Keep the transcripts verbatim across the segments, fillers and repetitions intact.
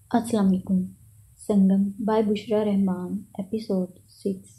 السلام علیکم۔ سنگم by Bushra Rahman, episode six.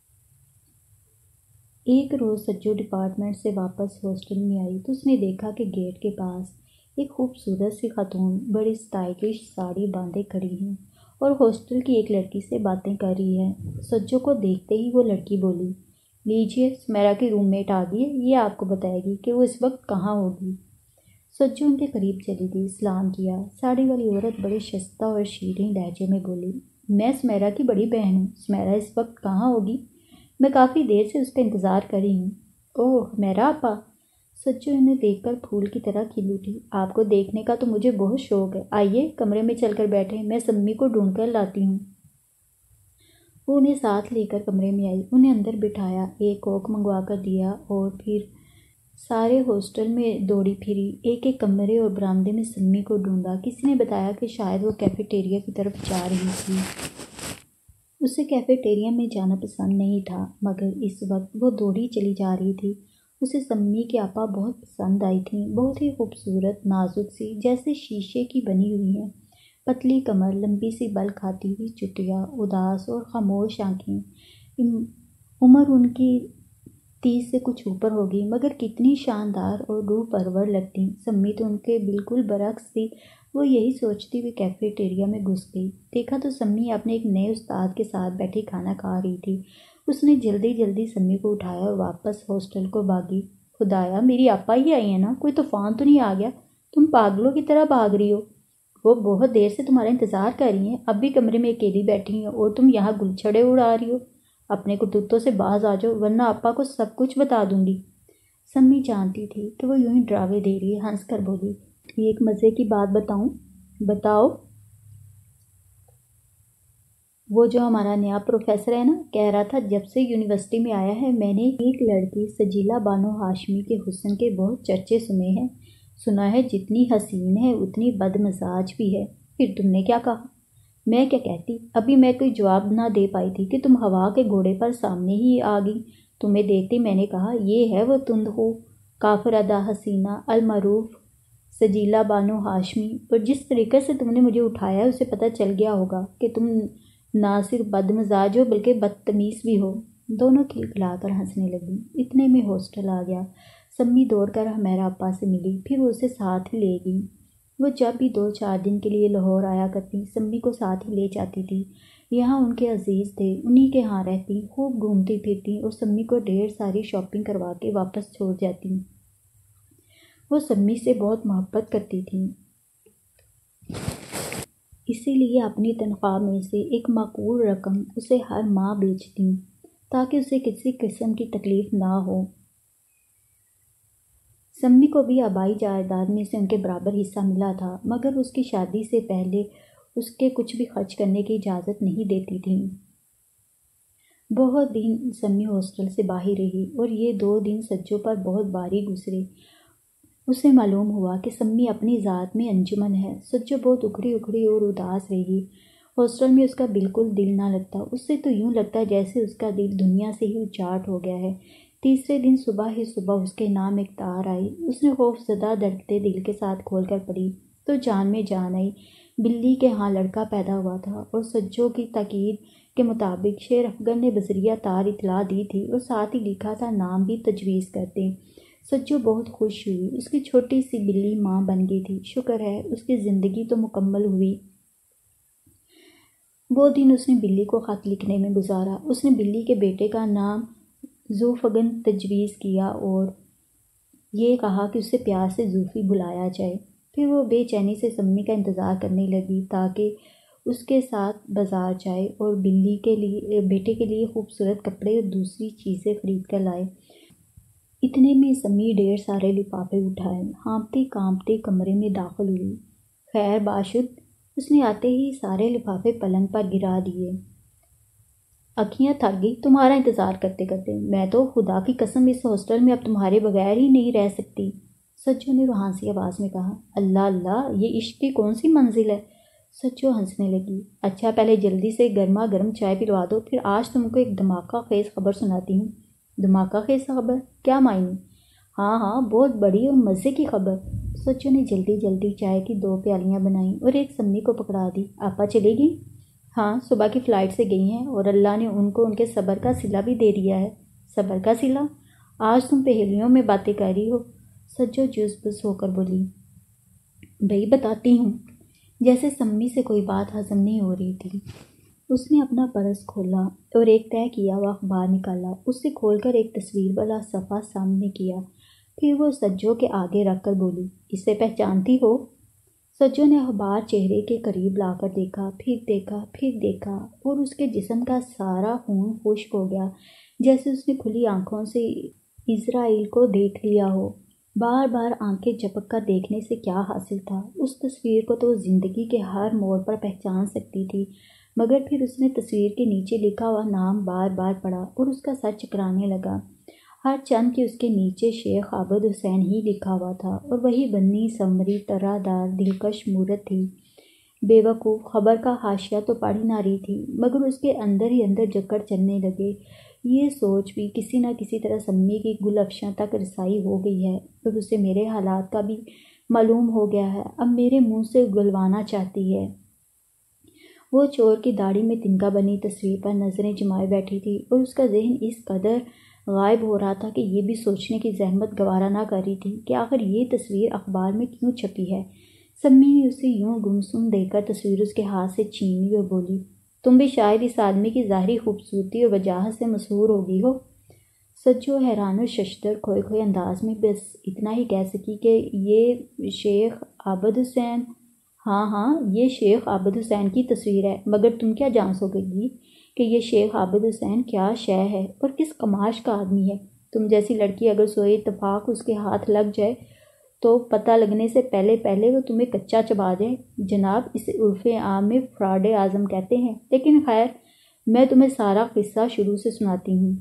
ایک روز سجو ڈپارٹمنٹ سے واپس ہاسٹل میں آئی تو اس نے دیکھا کہ گیٹ کے پاس ایک خوبصورت سی خاتون بڑی اسٹائلش ساڑی باندھے کھڑی ہیں اور ہاسٹل کی ایک لڑکی سے باتیں کر رہی ہے۔ سجو کو دیکھتے ہی وہ لڑکی بولی، لیجیے سمیرا کی روم میٹ آ گئی ہے، یہ آپ کو بتائے گی کہ وہ اس وقت کہاں ہوگی۔ سجو ان کے قریب چلی گئی، سلام کیا۔ ساڑی والی عورت بڑے شائستہ اور شیریں لہجے میں بولی، میں سمیرا کی بڑی بہن ہوں، سمیرا اس وقت کہاں ہوگی؟ میں کافی دیر سے اس کا انتظار کر رہی ہوں۔ اوہ میرا آپا! سجو انہیں دیکھ کر پھول کی طرح کھل اٹھی۔ آپ کو دیکھنے کا تو مجھے بہت شوق ہے، آئیے کمرے میں چل کر بیٹھیں، میں سمی کو ڈھونڈ کر لاتی ہوں۔ وہ انہیں ساتھ لے کر کمرے میں آئی، انہیں اندر بٹھایا، ایک کوک منگوا کر دیا اور پھر سارے ہاسٹل میں دوڑی پھری، ایک ایک کمرے اور برآمدے میں سمی کو ڈھونڈا۔ کسی نے بتایا کہ شاید وہ کیفیٹیریا کی طرف جا رہی تھی۔ اسے کیفیٹیریا میں جانا پسند نہیں تھا، مگر اس وقت وہ دوڑی چلی جا رہی تھی۔ اسے سمی کی آپا بہت پسند آئی تھیں، بہت ہی خوبصورت، نازک سی، جیسے شیشے کی بنی ہوئی ہیں، پتلی کمر، لمبی سی بل کھاتی ہوئی چٹیاں، اداس اور خاموش آنکھیں۔ عمر ان کی تیس سے کچھ اوپر ہوگی، مگر کتنی شاندار اور روح پرور لگتی۔ سمی تو ان کے بالکل برعکس تھی۔ وہ یہی سوچتی ہوئی کیفیٹیریا میں گھس گئی۔ دیکھا تو سمی اپنے ایک نئے استاد کے ساتھ بیٹھی کھانا کھا رہی تھی۔ اس نے جلدی جلدی سمی کو اٹھایا اور واپس ہاسٹل کو بھاگی۔ خدایا، میری آپا ہی آئی ہیں نا، کوئی طوفان تو نہیں آ گیا؟ تم پاگلوں کی طرح بھاگ رہی ہو، وہ بہت دیر سے تمہارا انتظار کر رہی ہیں، اب بھی کمرے میں اکیلی بیٹھی ہیں اور تم یہاں گلچھڑے اڑا رہی ہو۔ اپنے کرتوتوں سے باز آ جاؤ ورنہ آپا کو سب کچھ بتا دوں گی۔ سمی جانتی تھی کہ وہ یوں ہی ڈراوے دے رہی ہے، ہنس کر بولی، ایک مزے کی بات بتاؤں؟ بتاؤ۔ وہ جو ہمارا نیا پروفیسر ہے نا، کہہ رہا تھا جب سے یونیورسٹی میں آیا ہے میں نے ایک لڑکی سجیلا بانو ہاشمی کے حسن کے بہت چرچے سنے ہیں۔ سنا ہے جتنی حسین ہے اتنی بد مزاج بھی ہے۔ پھر تم نے کیا کہا؟ میں کیا کہتی، ابھی میں کوئی جواب نہ دے پائی تھی کہ تم ہوا کے گھوڑے پر سامنے ہی آ گئی۔ تمہیں دیکھتے میں نے کہا، یہ ہے وہ تند ہو کافر ادا حسینہ المعروف سجیلا بانو ہاشمی، اور جس طریقے سے تم نے مجھے اٹھایا اسے پتہ چل گیا ہوگا کہ تم نہ صرف بد مزاج ہو بلکہ بدتمیز بھی ہو۔ دونوں کھلکھلا کر ہنسنے لگیں۔ اتنے میں ہاسٹل آ گیا۔ سمی دوڑ کر ہمیرا آپا سے ملی، پھر وہ اسے ساتھ ہی لے گئی۔ وہ جب بھی دو چار دن کے لیے لاہور آیا کرتی، سمی کو ساتھ ہی لے جاتی تھی۔ یہاں ان کے عزیز تھے، انہی کے ہاں رہتی، خوب گھومتی پھرتی اور سمی کو ڈھیر ساری شاپنگ کروا کے واپس چھوڑ جاتی۔ وہ سمی سے بہت محبت کرتی تھیں، اسی لیے اپنی تنخواہ میں سے ایک معقول رقم اسے ہر ماہ بھیجتیں تاکہ اسے کسی قسم کی تکلیف نہ ہو۔ سمی کو بھی آبائی جائیداد میں سے ان کے برابر حصہ ملا تھا، مگر اس کی شادی سے پہلے اس کے کچھ بھی خرچ کرنے کی اجازت نہیں دیتی تھیں۔ بہت دن سمی ہاسٹل سے باہر رہی اور یہ دو دن سجو پر بہت بھاری گزرے۔ اسے معلوم ہوا کہ سمی اپنی ذات میں انجمن ہے۔ سجو بہت اکھڑی اکھڑی اور اداس رہی۔ ہاسٹل میں اس کا بالکل دل نہ لگتا، اس سے تو یوں لگتا جیسے اس کا دل دنیا سے ہی اچاٹ ہو گیا ہے۔ تیسرے دن صبح ہی صبح اس کے نام ایک تار آئی۔ اس نے خوف زدہ دھڑکتے دل کے ساتھ کھول کر پڑھی تو جان میں جان آئی۔ بلی کے ہاں لڑکا پیدا ہوا تھا اور سجو کی تاکید کے مطابق شیر افغن نے بذریعہ تار اطلاع دی تھی اور ساتھ ہی لکھا تھا نام بھی تجویز کر دیں۔ سجو بہت خوش ہوئی، اس کی چھوٹی سی بلی ماں بن گئی تھی۔ شکر ہے اس کی زندگی تو مکمل ہوئی۔ وہ دن اس نے بلی کو خط لکھنے میں گزارا۔ اس نے بلی کے بیٹے کا نام زوفگن تجویز کیا اور یہ کہا کہ اسے پیار سے زوفی بلایا جائے۔ پھر وہ بے چینی سے سمی کا انتظار کرنے لگی تاکہ اس کے ساتھ بازار جائے اور بلی کے لیے بیٹے کے لیے خوبصورت کپڑے اور دوسری چیزیں خرید کر لائے۔ اتنے میں سمی ڈھیر سارے لفافے اٹھائے ہانپتی کانپتی کمرے میں داخل ہوئی۔ خیر باشد، اس نے آتے ہی سارے لفافے پلنگ پر گرا دیے۔ اکھیاں تھک گئی تمہارا انتظار کرتے کرتے، میں تو خدا کی قسم اس ہاسٹل میں اب تمہارے بغیر ہی نہیں رہ سکتی۔ سجو نے روحانسی آواز میں کہا، اللہ اللہ، یہ عشق کی کون سی منزل ہے؟ سجو ہنسنے لگی، اچھا پہلے جلدی سے گرما گرم چائے پلوا دو، پھر آج تم کو ایک دھماکہ خیز خبر سناتی ہوں۔ دھماکہ خیز خبر؟ کیا معنی؟ ہاں ہاں، بہت بڑی اور مزے کی خبر۔ سچو نے جلدی جلدی چائے کی دو پیالیاں بنائیں اور ایک سمی کو پکڑا دی۔ آپا چلے گی؟ ہاں، صبح کی فلائٹ سے گئی ہیں اور اللہ نے ان کو ان کے صبر کا صلہ بھی دے دیا ہے۔ صبر کا صلہ؟ آج تم پہیلیوں میں باتیں کر رہی ہو، سچو جز بز ہو کر بولی۔ بھئی بتاتی ہوں۔ جیسے سمی سے کوئی بات ہضم نہیں ہو رہی تھی، اس نے اپنا پرس کھولا اور ایک طے کیا ہوا اخبار نکالا، اسے کھول کر ایک تصویر والا صفحہ سامنے کیا، پھر وہ سجو کے آگے رکھ کر بولی، اسے پہچانتی ہو؟ سجو نے اخبار چہرے کے قریب لا کر دیکھا، پھر دیکھا، پھر دیکھا اور اس کے جسم کا سارا خون خشک ہو گیا، جیسے اس نے کھلی آنکھوں سے اسرائیل کو دیکھ لیا ہو۔ بار بار آنکھیں جھپک کر دیکھنے سے کیا حاصل تھا؟ اس تصویر کو تو وہ زندگی کے ہر موڑ پر پہچان سکتی تھی، مگر پھر اس نے تصویر کے نیچے لکھا ہوا نام بار بار پڑھا اور اس کا سر چکرانے لگا۔ ہر چند کے اس کے نیچے شیخ عابد حسین ہی لکھا ہوا تھا اور وہی بنی سنوری طرح دار دلکش مورت تھی۔ بے وقوف خبر کا حاشیہ تو پڑھ ہی نہ رہی تھی، مگر اس کے اندر ہی اندر جکڑ چلنے لگے۔ یہ سوچ بھی کسی نہ کسی طرح سمی کی گل افشاں تک رسائی ہو گئی ہے اور اسے میرے حالات کا بھی معلوم ہو گیا ہے، اب میرے منہ سے گلوانا چاہتی ہے۔ وہ چور کی داڑھی میں تنکا بنی تصویر پر نظریں جمائے بیٹھی تھی اور اس کا ذہن اس قدر غائب ہو رہا تھا کہ یہ بھی سوچنے کی زحمت گوارا نہ کر رہی تھی کہ آخر یہ تصویر اخبار میں کیوں چھپی ہے۔ سمی نے اسے یوں گمسم دیکھ کر تصویر اس کے ہاتھ سے چھین لی اور بولی، تم بھی شاید اس آدمی کی ظاہری خوبصورتی اور وجاہت سے مسحور ہو گئی ہو۔ سچو حیران و ششدر کھوئے کھوئے انداز میں بس اتنا ہی کہہ سکی کہ یہ شیخ عابد حسین، ہاں ہاں یہ شیخ عابد حسین کی تصویر ہے، مگر تم کیا جان سکو گی کہ یہ شیخ عابد حسین کیا شے ہے اور کس کماش کا آدمی ہے؟ تم جیسی لڑکی اگر سوئے اتفاق اس کے ہاتھ لگ جائے تو پتہ لگنے سے پہلے پہلے وہ تمہیں کچا چبا جائے۔ جناب، اسے عرف عام میں فراڈ اعظم کہتے ہیں، لیکن خیر میں تمہیں سارا قصہ شروع سے سناتی ہوں۔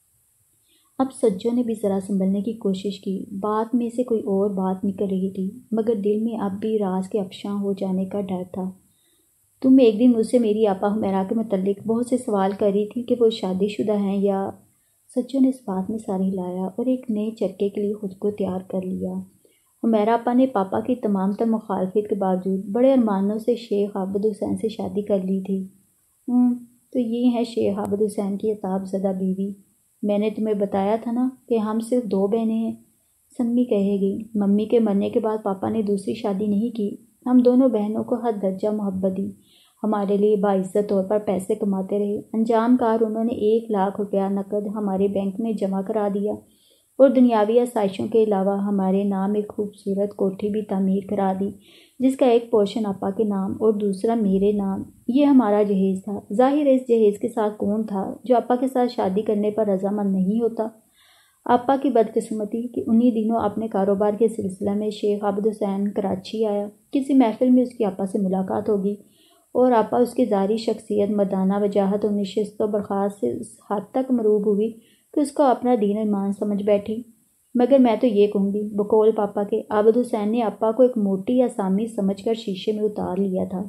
اب سجو نے بھی ذرا سنبھلنے کی کوشش کی، بات میں سے کوئی اور بات نکل رہی تھی، مگر دل میں اب بھی راز کے افشاں ہو جانے کا ڈر تھا۔ تم ایک دن مجھ سے میری آپا حمیرہ کے متعلق بہت سے سوال کر رہی تھی کہ وہ شادی شدہ ہیں یا… سچو نے اس بات میں سر ہلایا اور ایک نئے چرکے کے لیے خود کو تیار کر لیا۔ حمیرہ آپا نے پاپا کی تمام تر مخالفت کے باوجود بڑے ارمانوں سے شیخ عابد حسین سے شادی کر لی تھی۔ ہوں تو یہ ہے شیخ عابد حسین کی عتاب زدہ بیوی۔ میں نے تمہیں بتایا تھا نا کہ ہم صرف دو بہنیں ہیں، سمی کہے گی۔ ممی کے مرنے کے بعد پاپا نے دوسری شادی نہیں کی، ہم دونوں بہنوں کو حد درجہ محبت دی، ہمارے لیے باعزت طور پر پیسے کماتے رہے۔ انجام کار انہوں نے ایک لاکھ روپیہ نقد ہمارے بینک میں جمع کرا دیا اور دنیاوی آسائشوں کے علاوہ ہمارے نام ایک خوبصورت کوٹھی بھی تعمیر کرا دی، جس کا ایک پورشن آپا کے نام اور دوسرا میرے نام۔ یہ ہمارا جہیز تھا۔ ظاہر ہے اس جہیز کے ساتھ کون تھا جو آپا کے ساتھ شادی کرنے پر رضامند نہیں ہوتا؟ آپا کی بدقسمتی کہ انہی دنوں اپنے کاروبار کے سلسلہ میں شیخ عابد حسین کراچی آیا۔ کسی محفل میں اس کی آپا سے ملاقات ہوگی اور آپا اس کی ظاہری شخصیت، مردانہ وجاہت اور نشست و برخاست سے اس حد تک مروب ہوئی کہ اس کو اپنا دین ایمان سمجھ بیٹھی۔ مگر میں تو یہ کہوں گی بقول پاپا کے عابد حسین نے آپا کو ایک موٹی آسامی سمجھ کر شیشے میں اتار لیا تھا۔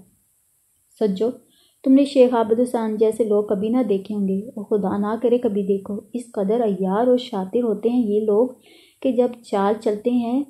سجو، تم نے شیخ عابد حسین جیسے لوگ کبھی نہ دیکھے ہوں گے، اور خدا نہ کرے کبھی دیکھو۔ اس قدر عیار اور شاطر ہوتے ہیں یہ لوگ کہ جب چال چلتے ہیں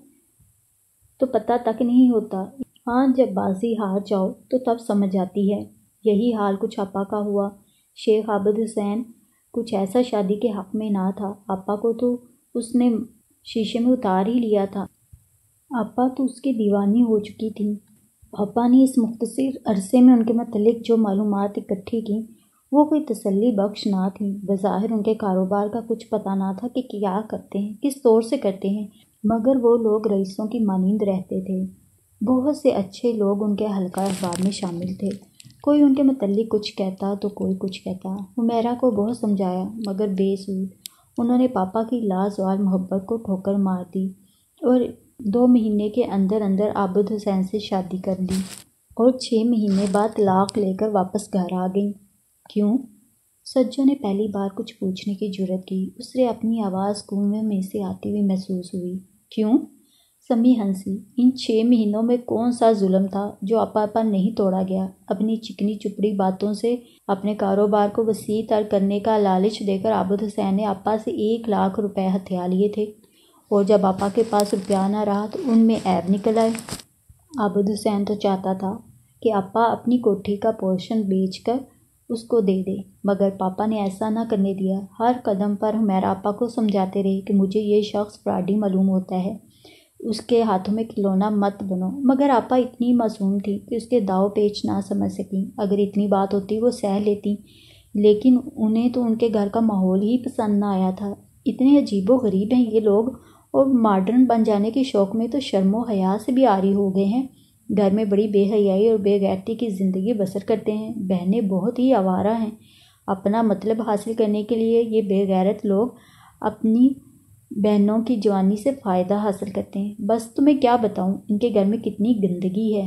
تو پتہ تک نہیں ہوتا۔ ہاں جب بازی ہار جاؤ تو تب سمجھ آتی ہے۔ یہی حال کچھ آپا کا ہوا۔ شیخ عابد حسین کچھ ایسا شادی کے حق میں نہ تھا، آپا کو تو اس نے شیشے میں اتار ہی لیا تھا۔ آپا تو اس کی دیوانی ہو چکی تھیں۔ پاپا نے اس مختصر عرصے میں ان کے متعلق جو معلومات اکٹھی کیں وہ کوئی تسلی بخش نہ تھیں۔ بظاہر ان کے کاروبار کا کچھ پتہ نہ تھا کہ کیا کرتے ہیں، کس طور سے کرتے ہیں، مگر وہ لوگ رئیسوں کی مانند رہتے تھے۔ بہت سے اچھے لوگ ان کے حلقہ احباب میں شامل تھے، کوئی ان کے متعلق کچھ کہتا تو کوئی کچھ کہتا۔ حمیرہ کو بہت سمجھایا مگر بے سود۔ انہوں نے پاپا کی لازوال محبت کو ٹھوکر مار دی اور دو مہینے کے اندر اندر عابد حسین سے شادی کر لی اور چھ مہینے بعد طلاق لے کر واپس گھر آ گئیں۔ کیوں؟ سجو نے پہلی بار کچھ پوچھنے کی جرأت کی۔ اسے اپنی آواز کنویں میں سے آتی ہوئی محسوس ہوئی۔ کیوں؟ سمی ہنسی۔ ان چھ مہینوں میں کون سا ظلم تھا جو آپا پر نہیں توڑا گیا؟ اپنی چکنی چپڑی باتوں سے اپنے کاروبار کو وسیع تر کرنے کا لالچ دے کر عابد حسین نے آپا سے ایک لاکھ روپے ہتھیا لیے تھے اور جب آپا کے پاس روپیہ نہ رہا تو ان میں عیب نکل آئے۔ عابد حسین تو چاہتا تھا کہ آپا اپنی کوٹھی کا پورشن بیچ کر اس کو دے دے، مگر پاپا نے ایسا نہ کرنے دیا۔ ہر قدم پر ہمیرا آپا کو سمجھاتے رہے کہ مجھے یہ شخص فراڈی معلوم ہوتا ہے، اس کے ہاتھوں میں کھلونا مت بنو، مگر آپا اتنی معصوم تھی کہ اس کے داؤ پیچ نہ سمجھ سکیں۔ اگر اتنی بات ہوتی وہ سہ لیتی، لیکن انہیں تو ان کے گھر کا ماحول ہی پسند نہ آیا تھا۔ اتنے عجیب و غریب ہیں یہ لوگ، اور ماڈرن بن جانے کے شوق میں تو شرم و حیا سے بھی عاری ہو گئے ہیں۔ گھر میں بڑی بے حیائی اور بے غیرتی کی زندگی بسر کرتے ہیں۔ بہنیں بہت ہی آوارہ ہیں، اپنا مطلب حاصل کرنے کے لیے یہ بے غیرت لوگ اپنی بہنوں کی جوانی سے فائدہ حاصل کرتے ہیں۔ بس تمہیں کیا بتاؤں ان کے گھر میں کتنی گندگی ہے۔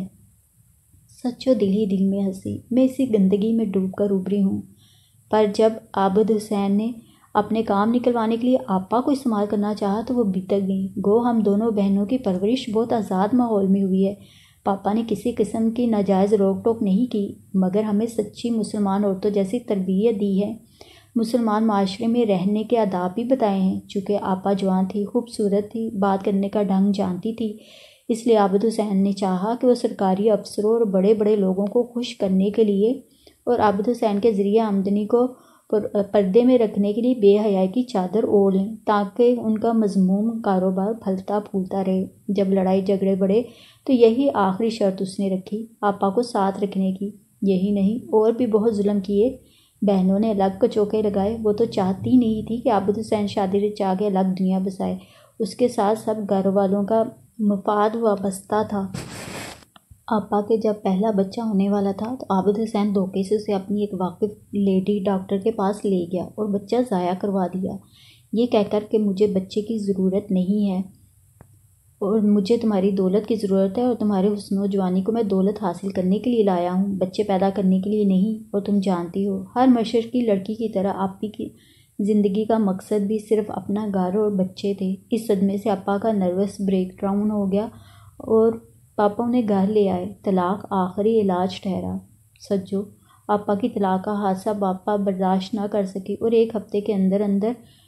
سچو دل ہی دل میں ہنسی، میں اسی گندگی میں ڈوب کر ابھری ہوں۔ پر جب عابد حسین نے اپنے کام نکلوانے کے لیے آپا کو استعمال کرنا چاہا تو وہ بھٹک گئیں۔ گو ہم دونوں بہنوں کی پرورش بہت آزاد ماحول میں ہوئی ہے۔ پاپا نے کسی قسم کی ناجائز روک ٹوک نہیں کی، مگر ہمیں سچی مسلمان عورتوں جیسی تربیت دی ہے، مسلمان معاشرے میں رہنے کے آداب بھی بتائے ہیں۔ چونکہ آپا جوان تھی، خوبصورت تھی، بات کرنے کا ڈھنگ جانتی تھی، اس لیے عابد حسین نے چاہا کہ وہ سرکاری افسروں اور بڑے بڑے لوگوں کو خوش کرنے کے لیے اور عابد حسین کے ذریعہ آمدنی کو پردے میں رکھنے کے لیے بے حیائی کی چادر اوڑھ لیں، تاکہ ان کا مذموم کاروبار پھلتا پھولتا رہے۔ جب لڑائی جھگڑے بڑھے تو یہی آخری شرط اس نے رکھی، آپا کو ساتھ رکھنے کی۔ یہی نہیں، اور بھی بہت ظلم کیے۔ بہنوں نے الگ کچوکے لگائے۔ وہ تو چاہتی نہیں تھی کہ عابد حسین شادی رچا کے الگ دنیا بسائے، اس کے ساتھ سب گھر والوں کا مفاد وابستہ تھا۔ آپا کے جب پہلا بچہ ہونے والا تھا تو عابد حسین دھوکے سے اسے اپنی ایک واقف لیڈی ڈاکٹر کے پاس لے گیا اور بچہ ضائع کروا دیا، یہ کہہ کر کہ مجھے بچے کی ضرورت نہیں ہے اور مجھے تمہاری دولت کی ضرورت ہے، اور تمہارے حسن و جوانی کو میں دولت حاصل کرنے کے لیے لایا ہوں، بچے پیدا کرنے کے لیے نہیں۔ اور تم جانتی ہو، ہر مشرقی لڑکی کی طرح آپی کی زندگی کا مقصد بھی صرف اپنا گھر اور بچے تھے۔ اس صدمے سے آپا کا نروس بریک ڈاؤن ہو گیا اور پاپا انہیں گھر لے آئے۔ طلاق آخری علاج ٹھہرا۔ سچو، آپا کی طلاق کا حادثہ پاپا برداشت نہ کر سکے اور ایک ہفتے کے اندر اندر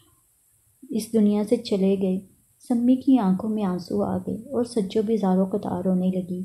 اس دنیا سے چلے گئے۔ سمی کی آنکھوں میں آنسو آ گئے اور سجو بھی زاروں قطار رونے لگی۔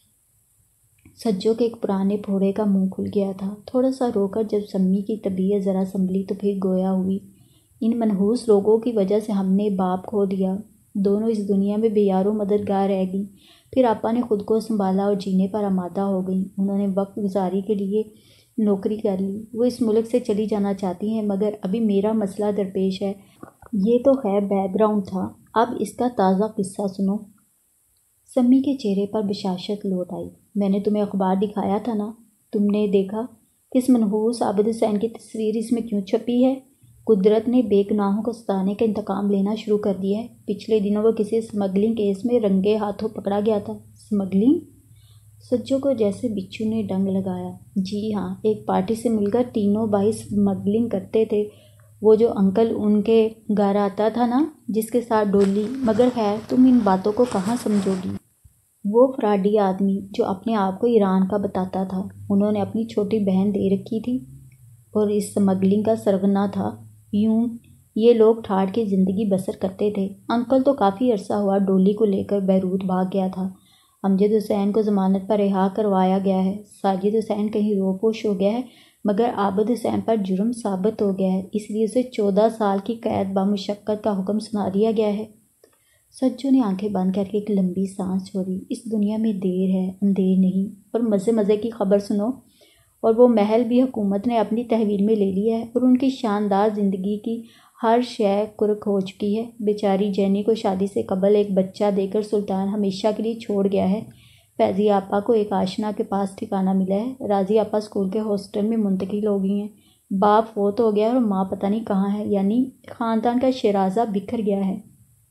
سجو کے ایک پرانے پھوڑے کا منہ کھل گیا تھا۔ تھوڑا سا رو کر جب سمی کی طبیعت ذرا سنبھلی تو پھر گویا ہوئی، ان منحوس لوگوں کی وجہ سے ہم نے باپ کھو دیا، دونوں اس دنیا میں بے یار و مددگار رہ گئیں۔ پھر آپا نے خود کو سنبھالا اور جینے پر آمادہ ہو گئیں۔ انہوں نے وقت گزاری کے لیے نوکری کر لی۔ وہ اس ملک سے چلی جانا چاہتی ہیں، مگر ابھی میرا مسئلہ درپیش ہے۔ یہ تو خیر بیک گراؤنڈ تھا، اب اس کا تازہ قصہ سنو۔ سمی کے چہرے پر بشاشت لوٹ آئی۔ میں نے تمہیں اخبار دکھایا تھا نا، تم نے دیکھا کہ اس منحوس عابد حسین کی تصویر اس میں کیوں چھپی ہے؟ قدرت نے بے گناہوں کو ستانے کا انتقام لینا شروع کر دیا ہے۔ پچھلے دنوں وہ کسی اسمگلنگ کیس میں رنگے ہاتھوں پکڑا گیا تھا۔ اسمگلنگ؟ سجو کو جیسے بچھو نے ڈنگ لگایا۔ جی ہاں، ایک پارٹی سے مل کر تینوں بھائی اسمگلنگ کرتے تھے۔ وہ جو انکل ان کے گھر آتا تھا نا، جس کے ساتھ ڈولی، مگر خیر تم ان باتوں کو کہاں سمجھو گی۔ وہ فراڈی آدمی جو اپنے آپ کو ایران کا بتاتا تھا، انہوں نے اپنی چھوٹی بہن دے رکھی تھی اور اس اسمگلنگ کا سرغنہ تھا۔ یوں یہ لوگ ٹھاٹھ کی زندگی بسر کرتے تھے۔ انکل تو کافی عرصہ ہوا ڈولی کو لے کر بیروت بھاگ گیا تھا۔ امجد حسین کو ضمانت پر رہا کروایا گیا ہے۔ ساجد حسین کہیں روپوش ہو گیا ہے، مگر عابد حسین پر جرم ثابت ہو گیا ہے، اس لیے اسے چودہ سال کی قید بامشقت کا حکم سنا دیا گیا ہے۔ سجو نے آنکھیں بند کر کے ایک لمبی سانس چھوڑی۔ اس دنیا میں دیر ہے، اندھیر نہیں۔ اور مزے مزے کی خبر سنو، اور وہ محل بھی حکومت نے اپنی تحویل میں لے لیا ہے اور ان کی شاندار زندگی کی ہر شے کرک ہو چکی ہے۔ بیچاری جینی کو شادی سے قبل ایک بچہ دے کر سلطان ہمیشہ کے لیے چھوڑ گیا ہے۔ فیضی آپا کو ایک آشنا کے پاس ٹھکانہ ملا ہے۔ راضی آپا اسکول کے ہاسٹل میں منتقل ہو گئی ہیں۔ باپ فوت ہو گیا اور ماں پتہ نہیں کہاں ہے، یعنی خاندان کا شیرازہ بکھر گیا ہے۔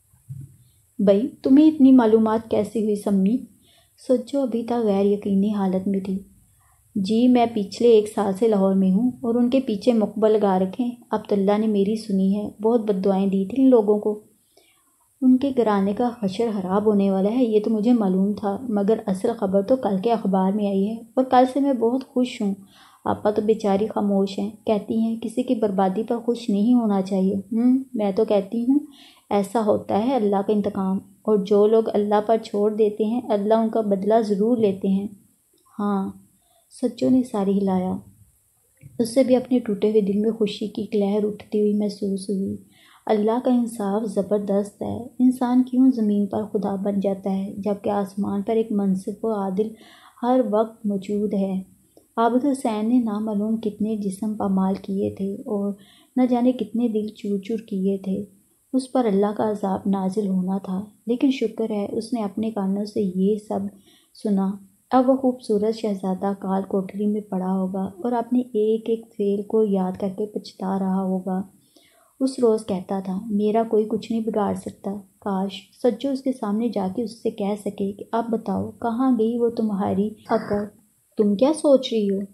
بھئی تمہیں اتنی معلومات کیسی ہوئی سمی؟ سچو ابھی تک غیر یقینی حالت میں تھی۔ جی میں پچھلے ایک سال سے لاہور میں ہوں اور ان کے پیچھے مقبل لگا رکھیں۔ عبداللہ نے میری سنی ہے، بہت بد دعائیں دی تھیں ان لوگوں کو۔ ان کے گھرانے کا حشر خراب ہونے والا ہے، یہ تو مجھے معلوم تھا، مگر اصل خبر تو کل کے اخبار میں آئی ہے اور کل سے میں بہت خوش ہوں۔ آپا تو بیچاری خاموش ہیں، کہتی ہیں کسی کی بربادی پر خوش نہیں ہونا چاہیے۔ ہم میں تو کہتی ہوں ایسا ہوتا ہے اللہ کا انتقام، اور جو لوگ اللہ پر چھوڑ دیتے ہیں اللہ ان کا بدلہ ضرور لیتے ہیں۔ ہاں، سچو نے ساری ہلایا۔ اس سے بھی اپنے ٹوٹے ہوئے دل میں خوشی کی ایک لہر اٹھتی ہوئی محسوس ہوئی۔ اللہ کا انصاف زبردست ہے۔ انسان کیوں زمین پر خدا بن جاتا ہے جبکہ آسمان پر ایک منصف و عادل ہر وقت موجود ہے۔ عابد حسین نے نامعلوم کتنے جسم پامال کیے تھے اور نہ جانے کتنے دل چور چور کیے تھے۔ اس پر اللہ کا عذاب نازل ہونا تھا، لیکن شکر ہے اس نے اپنے کانوں سے یہ سب سنا۔ اب وہ خوبصورت شہزادہ کال کوٹری میں پڑا ہوگا اور اپنے ایک ایک فعل کو یاد کر کے پچھتا رہا ہوگا۔ اس روز کہتا تھا، میرا کوئی کچھ نہیں بگاڑ سکتا۔ کاش سچو اس کے سامنے جا کے اس سے کہہ سکے کہ اب بتاؤ کہاں گئی وہ تمہاری عقل؟ تم کیا سوچ رہی ہو؟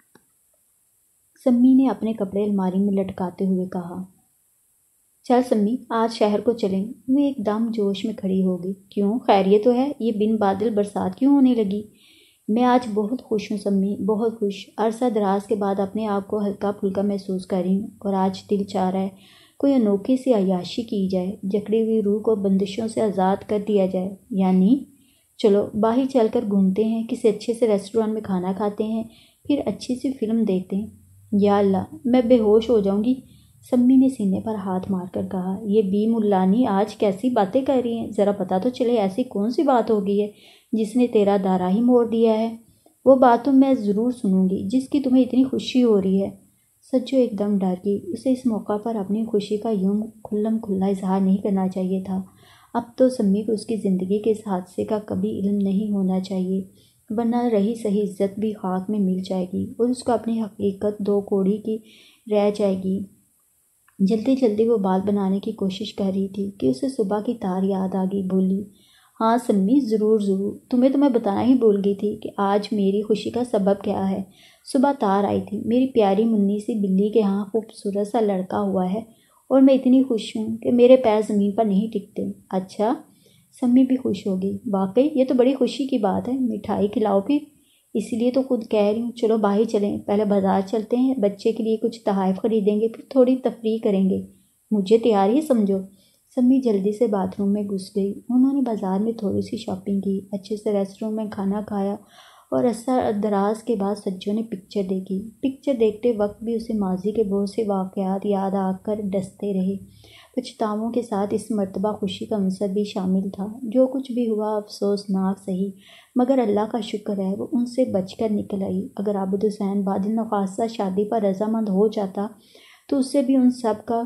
سمی نے اپنے کپڑے الماری میں لٹکاتے ہوئے کہا۔ چل سمی، آج شہر کو چلیں۔ وہ ایک دم جوش میں کھڑی ہو گئی۔ کیوں، خیریت تو ہے؟ یہ بن بادل برسات کیوں ہونے لگی؟ میں آج بہت خوش ہوں سمی، بہت خوش۔ عرصہ دراز کے بعد اپنے آپ کو ہلکا پھلکا محسوس کر رہی ہوں، اور آج دل چاہ رہا ہے کوئی انوکھی سی عیاشی کی جائے، جکڑی ہوئی روح کو بندشوں سے آزاد کر دیا جائے۔ یعنی چلو باہر چل کر گھومتے ہیں، کسی اچھے سے ریسٹورینٹ میں کھانا کھاتے ہیں، پھر اچھی سی فلم دیکھتے ہیں۔ یا اللہ، میں بے ہوش ہو جاؤں گی۔ سمی نے سینے پر ہاتھ مار کر کہا، یہ بی ملانی آج کیسی باتیں کر رہی ہیں؟ ذرا پتہ تو چلے ایسی کون سی بات ہو گئی ہے جس نے تیرا دارا ہی موڑ دیا ہے؟ وہ بات تو میں ضرور سنوں گی جس کی تمہیں اتنی خوشی ہو رہی ہے۔ سچو ایک دم ڈر گئی۔ اسے اس موقع پر اپنی خوشی کا یوں کھلم کھلا اظہار نہیں کرنا چاہیے تھا۔ اب تو سمی کو اس کی زندگی کے اس حادثے کا کبھی علم نہیں ہونا چاہیے، ورنہ رہی صحیح عزت بھی خاک میں مل جائے گی اور اس کو اپنی حقیقت دو کوڑی کی رہ جائے گی۔ جلدی جلدی وہ بال بنانے کی کوشش کر رہی تھی کہ اسے صبح کی تار یاد آ گئی۔ بولی، ہاں سمی، ضرور ضرور، تمہیں تو میں بتانا ہی بھول گئی تھی کہ آج میری خوشی کا سبب کیا ہے۔ صبح تار آئی تھی، میری پیاری منی سی بلی کے ہاں خوبصورت سا لڑکا ہوا ہے اور میں اتنی خوش ہوں کہ میرے پیر زمین پر نہیں ٹکتے۔ اچھا، سمی بھی خوش ہو گئی۔ واقعی یہ تو بڑی خوشی کی بات ہے، مٹھائی کھلاؤ پھر۔ اسی لیے تو خود کہہ رہی ہوں، چلو باہر چلیں، پہلے بازار چلتے ہیں، بچے کے لیے کچھ تحائف خریدیں گے، پھر تھوڑی تفریح کریں گے۔ مجھے تیار ہی سمجھو۔ سمی جلدی سے باتھ روم میں گھس گئی۔ انہوں نے بازار میں تھوڑی سی شاپنگ کی، اچھے سے ریسٹورینٹ میں کھانا کھایا اور عرصہ دراز کے بعد سجو نے پکچر دیکھی۔ پکچر دیکھتے وقت بھی اسے ماضی کے بہت سے واقعات یاد آ کر ڈستے رہے۔ پچھتاووں کے ساتھ اس مرتبہ خوشی کا عنصر بھی شامل تھا۔ جو کچھ بھی ہوا افسوسناک صحیح، مگر اللہ کا شکر ہے وہ ان سے بچ کر نکل آئی۔ اگر عابد حسین بعد نخواستہ شادی پر رضامند ہو جاتا تو اسے بھی ان سب کا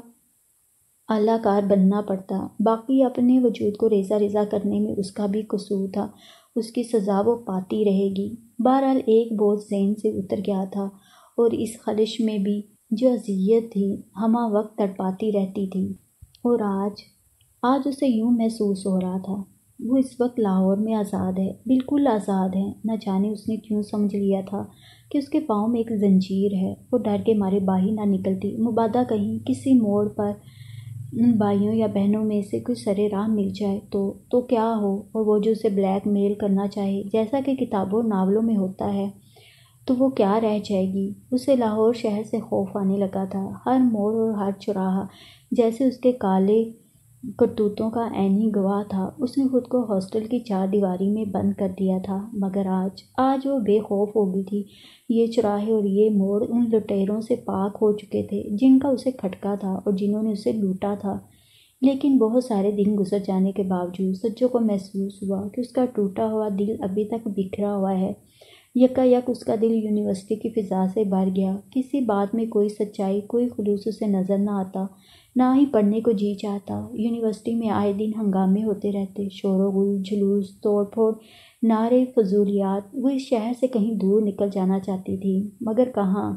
اعلیٰ کار بننا پڑتا۔ باقی اپنے وجود کو ریزہ ریزہ کرنے میں اس کا بھی قصور تھا، اس کی سزا وہ پاتی رہے گی۔ بہرحال ایک بوجھ ذہن سے اتر گیا تھا، اور اس خلش میں بھی جو اذیت تھی ہمہ وقت تڑپاتی رہتی تھی۔ اور آج آج اسے یوں محسوس ہو رہا تھا وہ اس وقت لاہور میں آزاد ہے، بالکل آزاد ہے۔ نہ جانے اس نے کیوں سمجھ لیا تھا کہ اس کے پاؤں میں ایک زنجیر ہے۔ وہ ڈر کے مارے باہر نہ نکلتی، مبادا کہیں کسی موڑ پر ان بھائیوں یا بہنوں میں سے کوئی سرے راہ مل جائے تو تو کیا ہو، اور وہ جو اسے بلیک میل کرنا چاہے جیسا کہ کتابوں ناولوں میں ہوتا ہے، تو وہ کیا رہ جائے گی۔ اسے لاہور شہر سے خوف آنے لگا تھا، ہر موڑ اور ہر چوراہا جیسے اس کے کالے کرتوتوں کا عینی گواہ تھا۔ اس نے خود کو ہاسٹل کی چار دیواری میں بند کر دیا تھا، مگر آج آج وہ بے خوف ہو گئی تھی۔ یہ چوراہے اور یہ موڑ ان لٹیروں سے پاک ہو چکے تھے جن کا اسے کھٹکا تھا اور جنہوں نے اسے لوٹا تھا۔ لیکن بہت سارے دن گزر جانے کے باوجود سچو کو محسوس ہوا کہ اس کا ٹوٹا ہوا دل ابھی تک بکھرا ہوا ہے۔ یکا یک اس کا دل یونیورسٹی کی فضا سے بھر گیا۔ کسی بات میں کوئی سچائی، کوئی خلوص اسے نظر نہ آتا، نہ ہی پڑھنے کو جی چاہتا۔ یونیورسٹی میں آئے دن ہنگامے ہوتے رہتے، شور و غل، جلوس، توڑ پھوڑ، نعرے، فضولیات۔ وہ اس شہر سے کہیں دور نکل جانا چاہتی تھی، مگر کہاں؟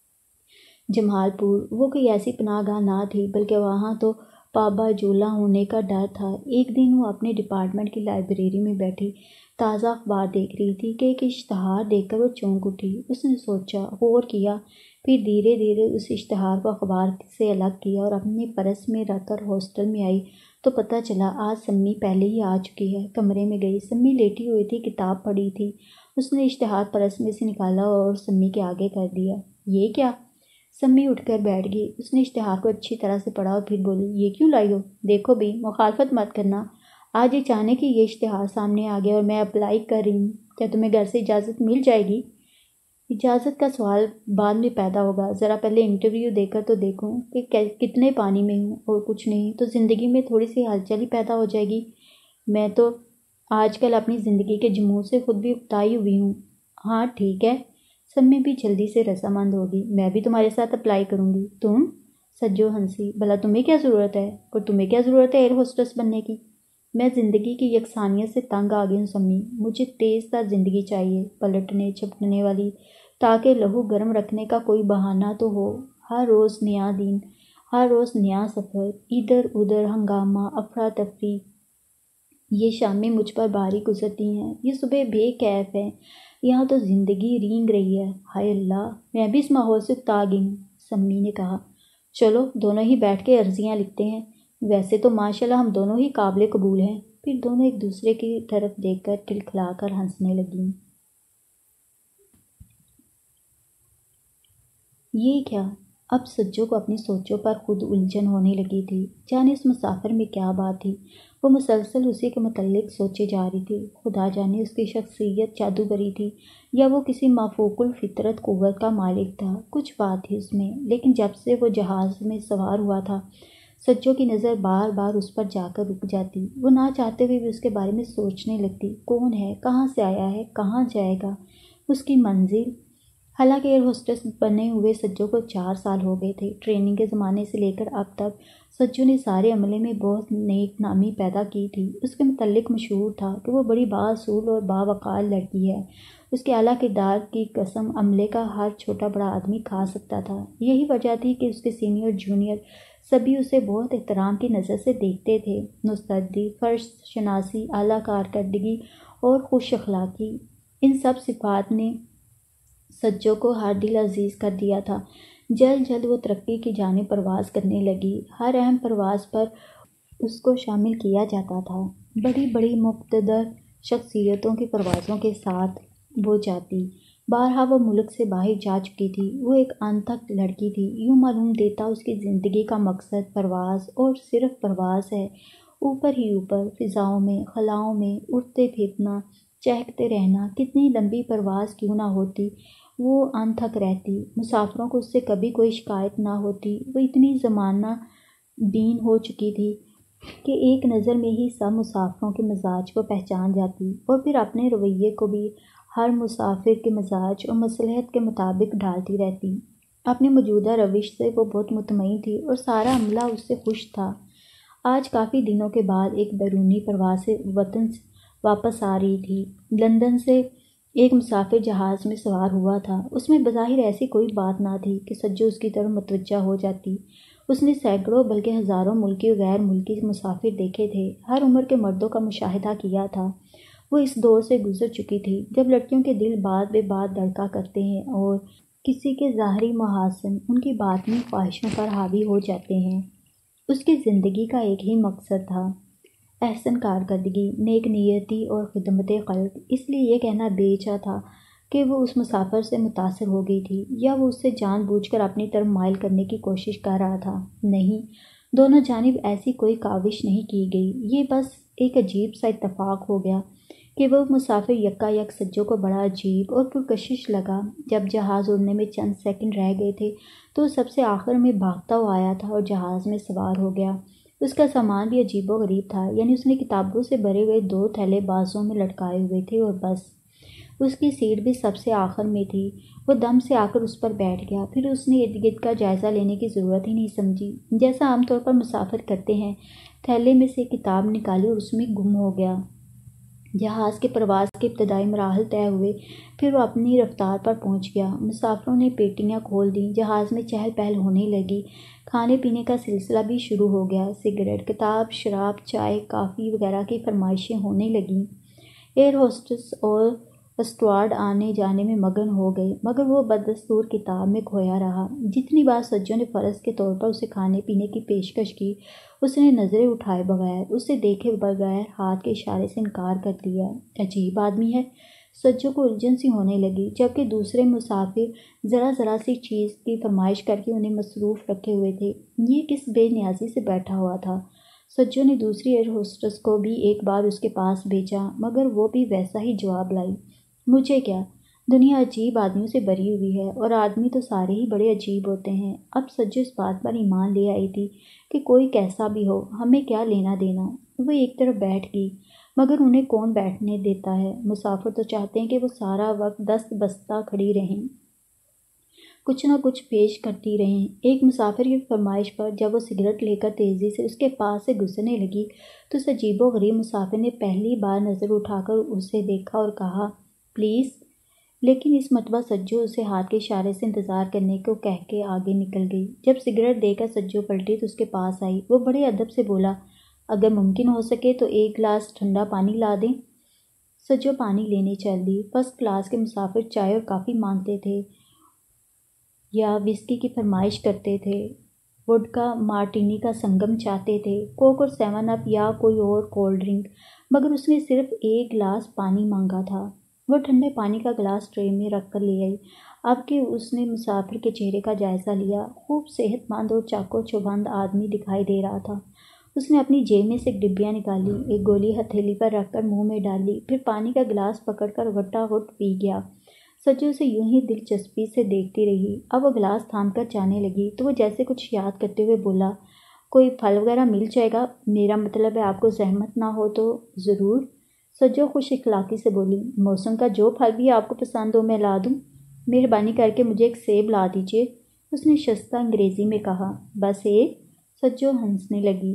جمال پور وہ کوئی ایسی پناہ گاہ نہ تھی، بلکہ وہاں تو پابا جولہ ہونے کا ڈر تھا۔ ایک دن وہ اپنے ڈپارٹمنٹ کی لائبریری میں بیٹھی تازہ اخبار دیکھ رہی تھی کہ ایک اشتہار دیکھ کر وہ چونک اٹھی۔ اس نے سوچا، غور کیا، پھر دھیرے دھیرے اس اشتہار کو اخبار سے الگ کیا اور اپنے پرس میں رکھ کر ہاسٹل میں آئی تو پتہ چلا آج سمی پہلے ہی آ چکی ہے۔ کمرے میں گئی، سمی لیٹی ہوئی تھی، کتاب پڑھی تھی۔ اس نے اشتہار پرس میں سے نکالا اور سمی کے آگے کر دیا۔ یہ کیا؟ سمی اٹھ کر بیٹھ گئی۔ اس نے اشتہار کو اچھی طرح سے پڑھا اور پھر بولی، یہ کیوں لائی ہو؟ دیکھو بھی، مخالفت مت کرنا۔ آج اچانک ہی یہ اشتہار سامنے آ گیا اور میں اپلائی کر رہی ہوں۔ کیا تمہیں گھر سے اجازت مل جائے گی؟ اجازت کا سوال بعد میں پیدا ہوگا، ذرا پہلے انٹرویو دے کر تو دیکھوں کہ کتنے پانی میں ہوں، اور کچھ نہیں تو زندگی میں تھوڑی سی ہلچل ہی پیدا ہو جائے گی۔ میں تو آج کل اپنی زندگی کے جمود سے خود بھی اکتائی ہوئی ہوں۔ ہاں ٹھیک ہے، سمی بھی جلدی سے رضامند ہوگی، میں بھی تمہارے ساتھ اپلائی کروں گی۔ تم؟ سجو ہنسی، بھلا تمہیں کیا ضرورت ہے؟ اور تمہیں کیا ضرورت ہے ایئر ہوسٹس بننے کی؟ میں زندگی کی یکسانیت سے تنگ آ گئی ہوں سمی، مجھے تیز تر زندگی چاہیے، پلٹنے جھپٹنے والی، تاکہ لہو گرم رکھنے کا کوئی بہانہ تو ہو۔ ہر روز نیا دن، ہر روز نیا سفر، ادھر ادھر ہنگامہ، افراتفری۔ یہ شامیں مجھ پر بھاری گزرتی ہیں، یہ صبح بے کیف ہے، یہاں تو زندگی رینگ رہی ہے۔ ہائے اللہ، میں بھی اس ماحول سے اکتا گئی ہوں، سمی نے کہا۔ چلو دونوں ہی بیٹھ کے عرضیاں لکھتے ہیں، ویسے تو ماشاءاللہ ہم دونوں ہی قابل قبول ہیں۔ پھر دونوں ایک دوسرے کی طرف دیکھ کر کھلکھلا کر ہنسنے لگیں۔ یہ کیا؟ اب سجو کو اپنی سوچوں پر خود الجھن ہونے لگی تھی، جانے اس مسافر میں کیا بات تھی۔ وہ مسلسل اسی کے متعلق سوچے جا رہی تھی، خدا جانے اس کی شخصیت جادوگری تھی یا وہ کسی مافوق الفطرت قوت کا مالک تھا۔ کچھ بات تھی اس میں، لیکن جب سے وہ جہاز میں سوار ہوا تھا سجو کی نظر بار بار اس پر جا کر رک جاتی۔ وہ نہ چاہتے ہوئے بھی اس کے بارے میں سوچنے لگتی، کون ہے، کہاں سے آیا ہے، کہاں جائے گا، اس کی منزل۔ حالانکہ ایئر ہوسٹس بنے ہوئے سجو کو چار سال ہو گئے تھے۔ ٹریننگ کے زمانے سے لے کر اب تک سجو نے سارے عملے میں بہت نیک نامی پیدا کی تھی۔ اس کے متعلق مشہور تھا کہ وہ بڑی بااصول اور باوقار لڑکی ہے۔ اس کے اعلیٰ کردار کی قسم عملے کا ہر چھوٹا بڑا آدمی کھا سکتا تھا۔ یہی وجہ تھی کہ اس کے سینئر جونیئر سبھی اسے بہت احترام کی نظر سے دیکھتے تھے۔ مستعدی، فرش شناسی، اعلیٰ کارکردگی اور خوش اخلاقی، ان سب صفات نے سجو کو ہر دل عزیز کر دیا تھا۔ جلد جلد وہ ترقی کی جانب پرواز کرنے لگی۔ ہر اہم پرواز پر اس کو شامل کیا جاتا تھا۔ بڑی بڑی مقتدر شخصیتوں کی پروازوں کے ساتھ وہ جاتی۔ بارہا وہ ملک سے باہر جا چکی تھی۔ وہ ایک انتھک لڑکی تھی، یوں معلوم دیتا اس کی زندگی کا مقصد پرواز اور صرف پرواز ہے، اوپر ہی اوپر، فضاؤں میں، خلاؤں میں اڑتے پھرنا، چہکتے رہنا۔ کتنی لمبی پرواز کیوں نہ ہوتی، وہ انتھک رہتی، مسافروں کو اس سے کبھی کوئی شکایت نہ ہوتی۔ وہ اتنی زمانہ بین ہو چکی تھی کہ ایک نظر میں ہی سب مسافروں کے مزاج کو پہچان جاتی، اور پھر اپنے رویے کو بھی ہر مسافر کے مزاج اور مصلحت کے مطابق ڈھالتی رہتی۔ اپنی موجودہ روش سے وہ بہت مطمئن تھی اور سارا عملہ اس سے خوش تھا۔ آج کافی دنوں کے بعد ایک بیرونی پرواز سے وطن واپس آ رہی تھی۔ لندن سے ایک مسافر جہاز میں سوار ہوا تھا۔ اس میں بظاہر ایسی کوئی بات نہ تھی کہ سجو اس کی طرف متوجہ ہو جاتی۔ اس نے سینکڑوں بلکہ ہزاروں ملکی و غیر ملکی مسافر دیکھے تھے، ہر عمر کے مردوں کا مشاہدہ کیا تھا۔ وہ اس دور سے گزر چکی تھی جب لڑکیوں کے دل بات بے بات دھڑکا کرتے ہیں اور کسی کے ظاہری محاسن ان کی باطنی خواہشوں پر حاوی ہو جاتے ہیں۔ اس کی زندگی کا ایک ہی مقصد تھا، احسن کارکردگی، نیک نیتی اور خدمت خلق۔ اس لیے یہ کہنا بے چا تھا کہ وہ اس مسافر سے متاثر ہو گئی تھی یا وہ اس سے جان بوجھ کر اپنی طرف مائل کرنے کی کوشش کر رہا تھا۔ نہیں، دونوں جانب ایسی کوئی کاوش نہیں کی گئی۔ یہ بس ایک عجیب سا اتفاق ہو گیا کہ وہ مسافر یکا یک سجو کو بڑا عجیب اور پرکشش لگا۔ جب جہاز اڑنے میں چند سیکنڈ رہ گئے تھے تو سب سے آخر میں بھاگتا ہوا آیا تھا اور جہاز میں سوار ہو گیا۔ اس کا سامان بھی عجیب و غریب تھا، یعنی اس نے کتابوں سے بھرے ہوئے دو تھیلے بازوں میں لٹکائے ہوئے تھے اور بس۔ اس کی سیٹ بھی سب سے آخر میں تھی۔ وہ دم سے آ کر اس پر بیٹھ گیا، پھر اس نے ارد گرد کا جائزہ لینے کی ضرورت ہی نہیں سمجھی۔ جیسا عام طور پر مسافر کرتے ہیں، تھیلے میں سے کتاب نکالی اور اس میں گم ہو گیا۔ جہاز کے پرواز کے ابتدائی مراحل طے ہوئے، پھر وہ اپنی رفتار پر پہنچ گیا۔ مسافروں نے پیٹیاں کھول دیں، جہاز میں چہل پہل ہونے لگی، کھانے پینے کا سلسلہ بھی شروع ہو گیا۔ سگریٹ، کتاب، شراب، چائے، کافی وغیرہ کی فرمائشیں ہونے لگیں۔ ایئر ہوسٹس اور اسٹوارڈ آنے جانے میں مگن ہو گئے، مگر وہ بدستور کتاب میں کھویا رہا۔ جتنی بار سجو نے فرض کے طور پر اسے کھانے پینے کی پیشکش کی، اس نے نظریں اٹھائے بغیر، اسے دیکھے بغیر ہاتھ کے اشارے سے انکار کر دیا۔ عجیب آدمی ہے، سجو کو الجھن سی ہونے لگی، جبکہ دوسرے مسافر ذرا ذرا سی چیز کی فرمائش کر کے انہیں مصروف رکھے ہوئے تھے۔ یہ کس بے نیازی سے بیٹھا ہوا تھا؟ سجو نے دوسری ایئر ہوسٹس کو بھی ایک بار اس کے پاس بھیجا، مگر وہ بھی ویسا ہی جواب لائی، مجھے کیا، دنیا عجیب آدمیوں سے بھری ہوئی ہے، اور آدمی تو سارے ہی بڑے عجیب ہوتے ہیں۔ اب سجو اس بات پر ایمان لے آئی تھی کہ کوئی کیسا بھی ہو، ہمیں کیا لینا دینا۔ وہ ایک طرف بیٹھ گئی، مگر انہیں کون بیٹھنے دیتا ہے؟ مسافر تو چاہتے ہیں کہ وہ سارا وقت دست بستہ کھڑی رہیں، کچھ نہ کچھ پیش کرتی رہیں۔ ایک مسافر کی فرمائش پر جب وہ سگریٹ لے کر تیزی سے اس کے پاس سے گزرنے لگی تو اس عجیب و غریب مسافر نے پہلی بار نظر اٹھا کر اسے دیکھا اور کہا، پلیز، لیکن اس مرتبہ سجو اسے ہاتھ کے اشارے سے انتظار کرنے کو کہہ کے آگے نکل گئی۔ جب سگریٹ دے کر سجو پلٹی تو اس کے پاس آئی۔ وہ بڑے ادب سے بولا، اگر ممکن ہو سکے تو ایک گلاس ٹھنڈا پانی لا دیں۔ سجو پانی لینے چل دی۔ فرسٹ کلاس کے مسافر چائے اور کافی مانگتے تھے یا وسکی کی فرمائش کرتے تھے، وڈکا مارٹینی کا سنگم چاہتے تھے، کوک اور سیون اپ یا کوئی اور کولڈ ڈرنک، مگر اس نے صرف ایک گلاس پانی مانگا تھا۔ وہ ٹھنڈے پانی کا گلاس ٹرے میں رکھ کر لے آئی۔ اب کہ اس نے مسافر کے چہرے کا جائزہ لیا، خوب صحت مند اور چاق و چوبند آدمی دکھائی دے رہا تھا۔ اس نے اپنی جیب میں سے ایک ڈبیا نکالی، ایک گولی ہتھیلی پر رکھ کر منہ میں ڈالی، پھر پانی کا گلاس پکڑ کر غٹا غٹ پی گیا۔ سجو اسے یوں ہی دلچسپی سے دیکھتی رہی۔ اب وہ گلاس تھام کر جانے لگی تو وہ جیسے کچھ یاد کرتے ہوئے بولا، کوئی پھل وغیرہ مل جائے گا؟ میرا مطلب ہے آپ کو زحمت نہ ہو تو۔ ضرور، سجو خوش اخلاقی سے بولی، موسم کا جو پھل بھی آپ کو پسند ہو میں لا دوں، مہربانی کر کے مجھے ایک سیب لا دیجیے، اس نے شستہ انگریزی میں کہا۔ بس ایک؟ سجو ہنسنے لگی۔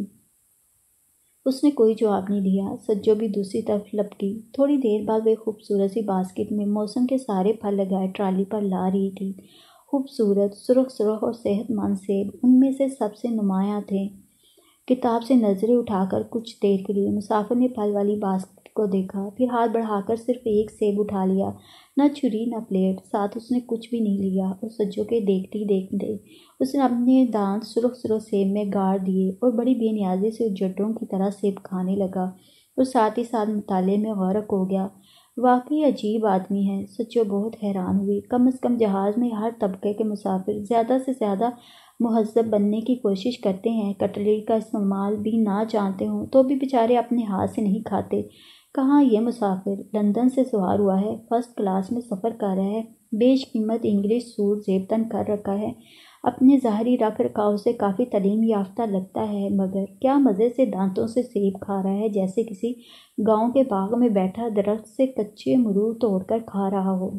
اس نے کوئی جواب نہیں دیا۔ سجو بھی دوسری طرف لپکی۔ تھوڑی دیر بعد وہ خوبصورت سی باسکٹ میں موسم کے سارے پھل لگائے ٹرالی پر لا رہی تھی۔ خوبصورت سرخ سرخ اور صحت مند سیب ان میں سے سب سے نمایاں تھے۔ کتاب سے نظریں اٹھا کر کچھ دیر کے لیے مسافر نے پھل والی باسکٹ کو دیکھا، پھر ہاتھ بڑھا کر صرف ایک سیب اٹھا لیا، نہ چھری نہ پلیٹ، ساتھ اس نے کچھ بھی نہیں لیا، اور سجو کے دیکھتے ہی دیکھتے اس نے اپنے دانت سرخ سرخ سیب میں گاڑ دیے اور بڑی بے نیازی سے جڈوں کی طرح سیب کھانے لگا اور ساتھ ہی ساتھ مطالعے میں غرق ہو گیا۔ واقعی عجیب آدمی ہے، سجو بہت حیران ہوئی۔ کم از کم جہاز میں ہر طبقے کے مسافر زیادہ سے زیادہ مہذب بننے کی کوشش کرتے ہیں، کٹلری کا استعمال بھی نہ جانتے ہوں تو بھی بیچارے اپنے ہاتھ سے نہیں کھاتے۔ کہاں یہ مسافر لندن سے سوار ہوا ہے، فرسٹ کلاس میں سفر کر رہا ہے، بیش قیمت انگلش سوٹ زیبتن کر رکھا ہے، اپنے ظاہری رکھ رکھاؤ سے کافی تعلیم یافتہ لگتا ہے، مگر کیا مزے سے دانتوں سے سیب کھا رہا ہے جیسے کسی گاؤں کے باغ میں بیٹھا درخت سے کچے امرود توڑ کر کھا رہا ہو۔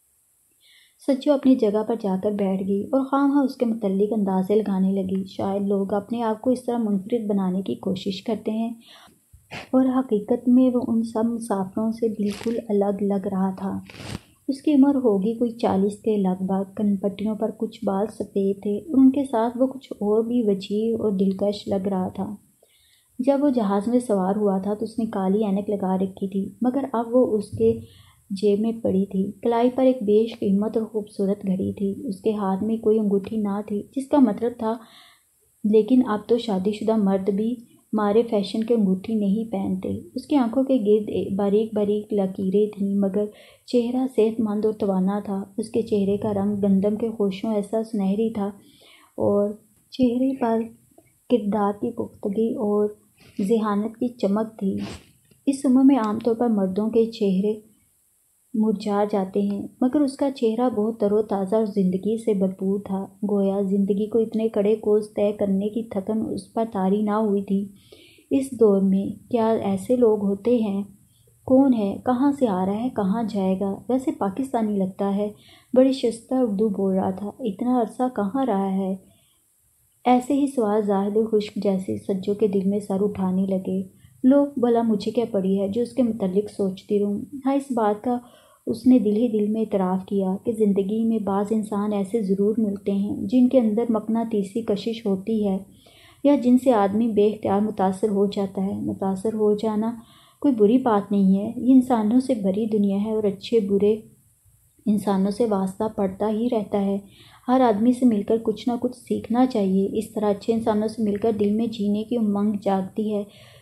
سجو اپنی جگہ پر جا کر بیٹھ گئی اور خواہ مخواہ اس کے متعلق اندازے لگانے لگی۔ شاید لوگ اپنے آپ کو اس طرح منفرد بنانے کی کوشش کرتے ہیں، اور حقیقت میں وہ ان سب مسافروں سے بالکل الگ لگ رہا تھا۔ اس کی عمر ہوگی کوئی چالیس کے لگ بھگ، کن پٹیوں پر کچھ بال سفید تھے اور ان کے ساتھ وہ کچھ اور بھی وجیح اور دلکش لگ رہا تھا۔ جب وہ جہاز میں سوار ہوا تھا تو اس نے کالی اینک لگا رکھی تھی، مگر اب وہ اس کے جیب میں پڑی تھی۔ کلائی پر ایک بیش قیمت اور خوبصورت گھڑی تھی۔ اس کے ہاتھ میں کوئی انگوٹھی نہ تھی، جس کا مطلب تھا لیکن اب تو شادی شدہ مرد بھی مارے فیشن کے انگوٹھی نہیں پہنتے۔ اس کی آنکھوں کے گرد باریک باریک لکیریں تھیں، مگر چہرہ صحت مند اور توانا تھا۔ اس کے چہرے کا رنگ گندم کے خوشوں ایسا سنہری تھا اور چہرے پر کردار کی پختگی اور ذہانت کی چمک تھی۔ اس عمر میں عام طور پر مردوں کے چہرے مرجھا جاتے ہیں، مگر اس کا چہرہ بہت تر و تازہ اور زندگی سے بھرپور تھا، گویا زندگی کو اتنے کڑے کورس طے کرنے کی تھکن اس پر طاری نہ ہوئی تھی۔ اس دور میں کیا ایسے لوگ ہوتے ہیں؟ کون ہے؟ کہاں سے آ رہا ہے؟ کہاں جائے گا؟ ویسے پاکستانی لگتا ہے، بڑی شائستہ اردو بول رہا تھا، اتنا عرصہ کہاں رہا ہے؟ ایسے ہی سوال زاہد و خشک جیسے سجو کے دل میں سر اٹھانے لگے۔ لوگ بھلا مجھے کیا پڑی ہے جو اس کے متعلق سوچتی رہوں۔ ہاں، اس بات کا اس نے دل ہی دل میں اعتراف کیا کہ زندگی میں بعض انسان ایسے ضرور ملتے ہیں جن کے اندر مقناطیسی کشش ہوتی ہے، یا جن سے آدمی بے اختیار متاثر ہو جاتا ہے۔ متاثر ہو جانا کوئی بری بات نہیں ہے، یہ انسانوں سے بھری دنیا ہے اور اچھے برے انسانوں سے واسطہ پڑتا ہی رہتا ہے۔ ہر آدمی سے مل کر کچھ نہ کچھ سیکھنا چاہیے، اس طرح اچھے انسانوں سے مل کر دل میں جینے کی امنگ جاگتی ہے۔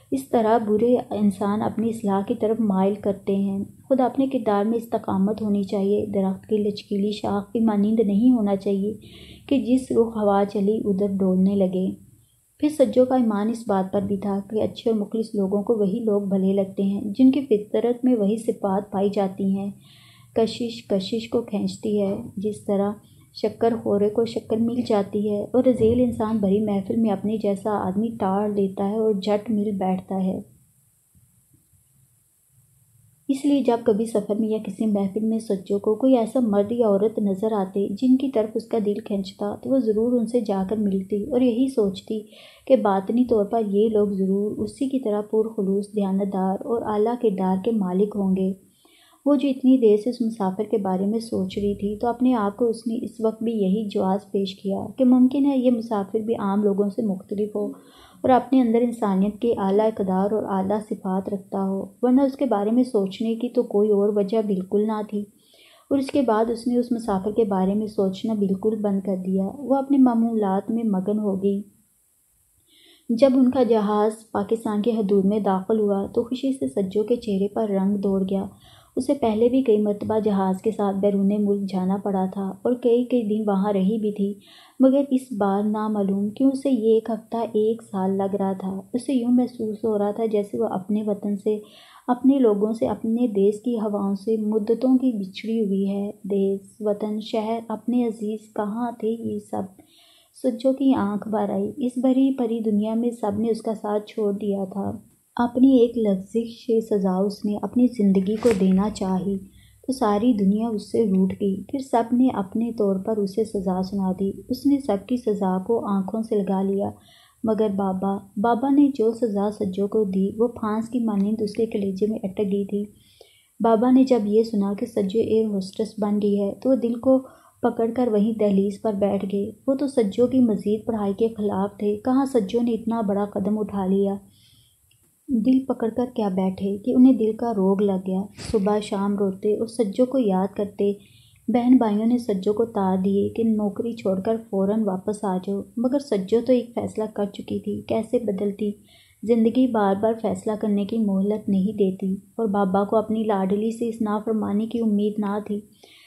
اس طرح برے انسان اپنی اصلاح کی طرف مائل کرتے ہیں۔ خود اپنے کردار میں استقامت ہونی چاہیے۔ درخت کی لچکیلی شاخ کی مانند نہیں ہونا چاہیے کہ جس رخ ہوا چلی ادھر ڈولنے لگے۔ پھر سجو کا ایمان اس بات پر بھی تھا کہ اچھے اور مخلص لوگوں کو وہی لوگ بھلے لگتے ہیں جن کی فطرت میں وہی صفات پائی جاتی ہیں۔ کشش کشش کو کھینچتی ہے، جس طرح شکر خورے کو شکر مل جاتی ہے، اور رذیل انسان بڑی محفل میں اپنے جیسا آدمی ٹال دیتا ہے اور جھٹ مل بیٹھتا ہے۔ اس لیے جب کبھی سفر میں یا کسی محفل میں سجو کو کوئی ایسا مرد یا عورت نظر آتے جن کی طرف اس کا دل کھنچتا تو وہ ضرور ان سے جا کر ملتی اور یہی سوچتی کہ باطنی طور پر یہ لوگ ضرور اسی کی طرح پرخلوص، دیانتدار اور اعلیٰ کردار کے مالک ہوں گے۔ وہ جو اتنی دیر سے اس مسافر کے بارے میں سوچ رہی تھی تو اپنے آپ کو اس نے اس وقت بھی یہی جواز پیش کیا کہ ممکن ہے یہ مسافر بھی عام لوگوں سے مختلف ہو اور اپنے اندر انسانیت کے اعلیٰ اقدار اور اعلیٰ صفات رکھتا ہو، ورنہ اس کے بارے میں سوچنے کی تو کوئی اور وجہ بالکل نہ تھی۔ اور اس کے بعد اس نے اس مسافر کے بارے میں سوچنا بالکل بند کر دیا۔ وہ اپنے معمولات میں مگن ہو گئی۔ جب ان کا جہاز پاکستان کی حدود میں داخل ہوا تو خوشی سے سجو کے چہرے پر رنگ دوڑ گیا۔ اسے پہلے بھی کئی مرتبہ جہاز کے ساتھ بیرون ملک جانا پڑا تھا اور کئی کئی دن وہاں رہی بھی تھی، مگر اس بار نامعلوم کیوں اسے یہ ایک ہفتہ ایک سال لگ رہا تھا۔ اسے یوں محسوس ہو رہا تھا جیسے وہ اپنے وطن سے، اپنے لوگوں سے، اپنے دیس کی ہواؤں سے مدتوں کی بچھڑی ہوئی ہے۔ دیس، وطن، شہر، اپنے عزیز کہاں تھے یہ سب؟ سجو کی آنکھ بھر آئی۔ اس بھری پری دنیا میں سب نے اس کا ساتھ چھوڑ دیا تھا۔ اپنی ایک لغزش سزا اس نے اپنی زندگی کو دینا چاہی تو ساری دنیا اس سے روٹھ گئی۔ پھر سب نے اپنے طور پر اسے سزا سنا دی۔ اس نے سب کی سزا کو آنکھوں سے لگا لیا، مگر بابا بابا نے جو سزا سجو کو دی وہ پھانس کی مانند اس کے کلیجے میں اٹک گئی تھی۔ بابا نے جب یہ سنا کہ سجو ایئر ہوسٹس بن گئی ہے تو وہ دل کو پکڑ کر وہیں دہلیز پر بیٹھ گئے۔ وہ تو سجو کی مزید پڑھائی کے خلاف تھے۔ کہاں سجو نے اتنا بڑا قدم اٹھا لیا؟ دل پکڑ کر کیا بیٹھے کہ انہیں دل کا روگ لگ گیا۔ صبح شام روتے اور سجو کو یاد کرتے۔ بہن بھائیوں نے سجو کو تار دیے کہ نوکری چھوڑ کر فوراً واپس آ جاؤ، مگر سجو تو ایک فیصلہ کر چکی تھی، کیسے بدلتی؟ زندگی بار بار فیصلہ کرنے کی مہلت نہیں دیتی، اور بابا کو اپنی لاڈلی سے اس نافرمانی کی امید نہ تھی۔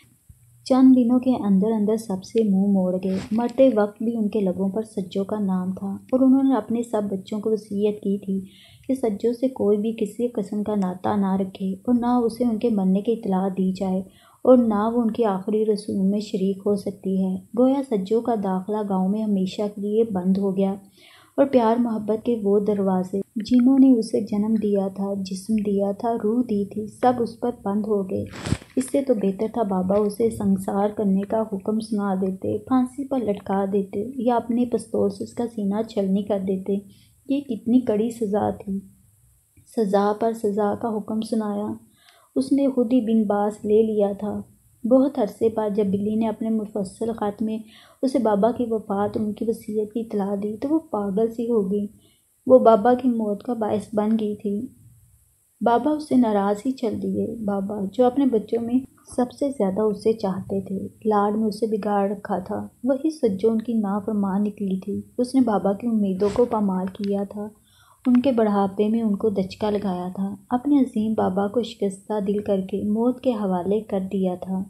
چند دنوں کے اندر اندر سب سے منہ موڑ گئے۔ مرتے وقت بھی ان کے لبوں پر سجو کا نام تھا، اور انہوں نے اپنے سب بچوں کو وصیت کی تھی کہ سجو سے کوئی بھی کسی قسم کا ناطہ نہ رکھے اور نہ اسے ان کے مرنے کی اطلاع دی جائے اور نہ وہ ان کی آخری رسوم میں شریک ہو سکتی ہے۔ گویا سجو کا داخلہ گاؤں میں ہمیشہ کے لیے بند ہو گیا، اور پیار محبت کے وہ دروازے جنہوں نے اسے جنم دیا تھا، جسم دیا تھا، روح دی تھی، سب اس پر بند ہو گئے۔ اس سے تو بہتر تھا بابا اسے سنسار کرنے کا حکم سنا دیتے، پھانسی پر لٹکا دیتے یا اپنے پستول سے اس کا سینہ چھلنی کر دیتے۔ یہ کتنی کڑی سزا تھی۔ سزا پر سزا کا حکم سنایا اس نے خود ہی بن باس لے لیا تھا۔ بہت عرصے بعد جب بلی نے اپنے مفصل خط میں اسے بابا کی وفات اور ان کی وصیت کی اطلاع دی تو وہ پاگل سی ہو گئی۔ وہ بابا کی موت کا باعث بن گئی تھی۔ بابا اس سے ناراض ہی چل دیے۔ بابا جو اپنے بچوں میں سب سے زیادہ اسے چاہتے تھے، لاڈ میں اسے بگاڑ رکھا تھا، وہی سجو ان کی نافرمان نکلی تھی۔ اس نے بابا کی امیدوں کو پامال کیا تھا، ان کے بڑھاپے میں ان کو دھچکا لگایا تھا، اپنے عظیم بابا کو شکستہ دل کر کے موت کے حوالے کر دیا تھا۔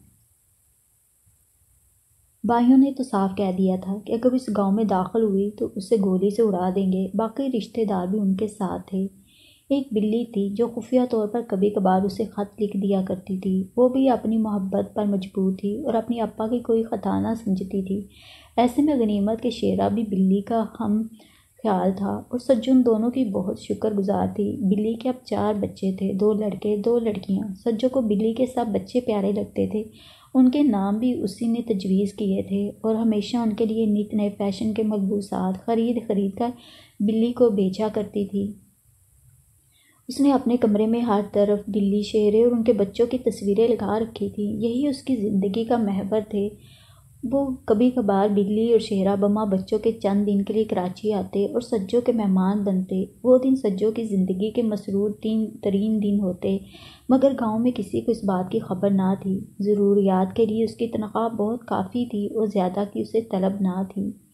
بھائیوں نے تو صاف کہہ دیا تھا کہ اگر اس گاؤں میں داخل ہوئی تو اسے گولی سے اڑا دیں گے۔ باقی رشتہ دار بھی ان کے ساتھ تھے۔ ایک بلی تھی جو خفیہ طور پر کبھی کبھار اسے خط لکھ دیا کرتی تھی، وہ بھی اپنی محبت پر مجبور تھی اور اپنی اپا کی کوئی خطا نہ سمجھتی تھی۔ ایسے میں غنیمت کے شیرہ بھی بلی کا ہم خیال تھا، اور سجو ان دونوں کی بہت شکر گزار تھی۔ بلی کے اب چار بچے تھے، دو لڑکے دو لڑکیاں۔ سجو کو بلی کے سب بچے پیارے لگتے تھے، ان کے نام بھی اسی نے تجویز کیے تھے، اور ہمیشہ ان کے لیے نت نئے فیشن کے ملبوسات خرید خرید کر بلی کو بیچا کرتی تھی۔ اس نے اپنے کمرے میں ہر طرف بلی، شیرے اور ان کے بچوں کی تصویریں لگا رکھی تھیں۔ یہی اس کی زندگی کا محور تھے۔ وہ کبھی کبھار بلی اور شیرہ بما بچوں کے چند دن کے لیے کراچی آتے اور سجو کے مہمان بنتے۔ وہ دن سجو کی زندگی کے مسرور ترین دن ہوتے، مگر گاؤں میں کسی کو اس بات کی خبر نہ تھی۔ ضروریات کے لیے اس کی تنخواہ بہت کافی تھی اور زیادہ کی اسے طلب نہ تھی۔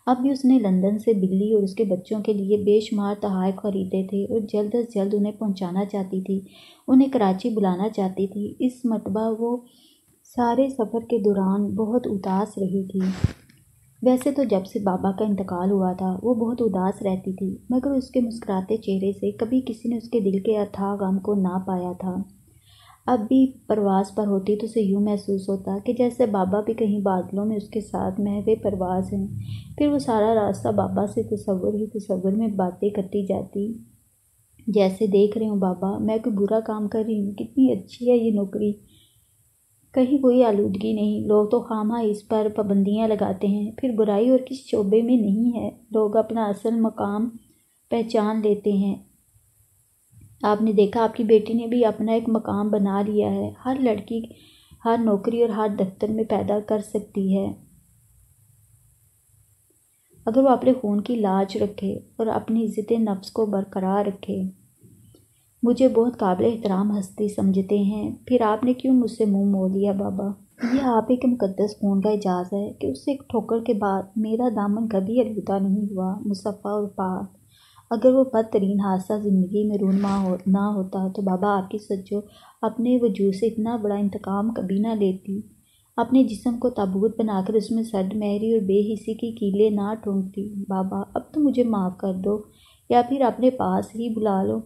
اب بھی اس نے لندن سے بلی اور اس کے بچوں کے لیے بے شمار تحائف خریدے تھے اور جلد از جلد انہیں پہنچانا چاہتی تھی، انہیں کراچی بلانا چاہتی تھی۔ اس مرتبہ وہ سارے سفر کے دوران بہت اداس رہی تھی۔ ویسے تو جب سے بابا کا انتقال ہوا تھا وہ بہت اداس رہتی تھی، مگر اس کے مسکراتے چہرے سے کبھی کسی نے اس کے دل کے اتھاہ غم کو نہ پایا تھا۔ اب بھی پرواز پر ہوتی تو اسے یوں محسوس ہوتا کہ جیسے بابا بھی کہیں بادلوں میں اس کے ساتھ محو پرواز ہیں۔ پھر وہ سارا راستہ بابا سے تصور ہی تصور میں باتیں کرتی جاتی، جیسے دیکھ رہی ہوں بابا میں کوئی برا کام کر رہی ہوں، کتنی اچھی ہے یہ نوکری، کہیں کوئی آلودگی نہیں، لوگ تو خواہ اس پر پابندیاں لگاتے ہیں، پھر برائی اور کس شعبے میں نہیں ہے، لوگ اپنا اصل مقام پہچان لیتے ہیں۔ آپ نے دیکھا آپ کی بیٹی نے بھی اپنا ایک مقام بنا لیا ہے، ہر لڑکی ہر نوکری اور ہر دفتر میں پیدا کر سکتی ہے اگر وہ اپنے خون کی لاج رکھے اور اپنی عزت نفس کو برقرار رکھے۔ مجھے بہت قابل احترام ہستی سمجھتے ہیں، پھر آپ نے کیوں مجھ سے منہ موڑ لیا بابا؟ یہ آپ کے مقدس خون کا اعجاز ہے کہ اس سے ایک ٹھوکر کے بعد میرا دامن کبھی آلودہ نہیں ہوا، مصفا اور پاک۔ اگر وہ بدترین حادثہ زندگی میں رونما ہو نہ ہوتا تو بابا آپ کی سجو اپنے وجود سے اتنا بڑا انتقام کبھی نہ لیتی، اپنے جسم کو تابوت بنا کر اس میں سرد مہری اور بے حسی کی کیلیں نہ ٹھونکتی۔ بابا اب تو مجھے معاف کر دو یا پھر اپنے پاس ہی بلا لو۔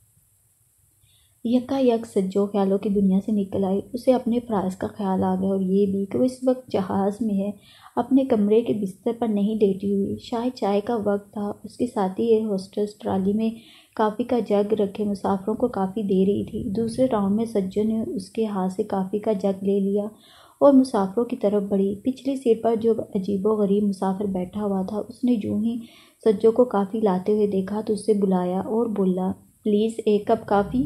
یکا یک سجو خیالوں کی دنیا سے نکل آئی، اسے اپنے فرائض کا خیال آ گیا اور یہ بھی کہ وہ اس وقت جہاز میں ہے، اپنے کمرے کے بستر پر نہیں لیٹی ہوئی۔ شاید چائے کا وقت تھا، اس کے ساتھی ایئر ہوسٹس ٹرالی میں کافی کا جگ رکھے مسافروں کو کافی دے رہی تھی۔ دوسرے راؤنڈ میں سجو نے اس کے ہاتھ سے کافی کا جگ لے لیا اور مسافروں کی طرف بڑھی۔ پچھلی سیٹ پر جو عجیب و غریب مسافر بیٹھا ہوا تھا، اس نے جوں ہی سجو کو کافی لاتے ہوئے دیکھا تو اسے بلایا اور بولا، پلیز ایک کپ کافی۔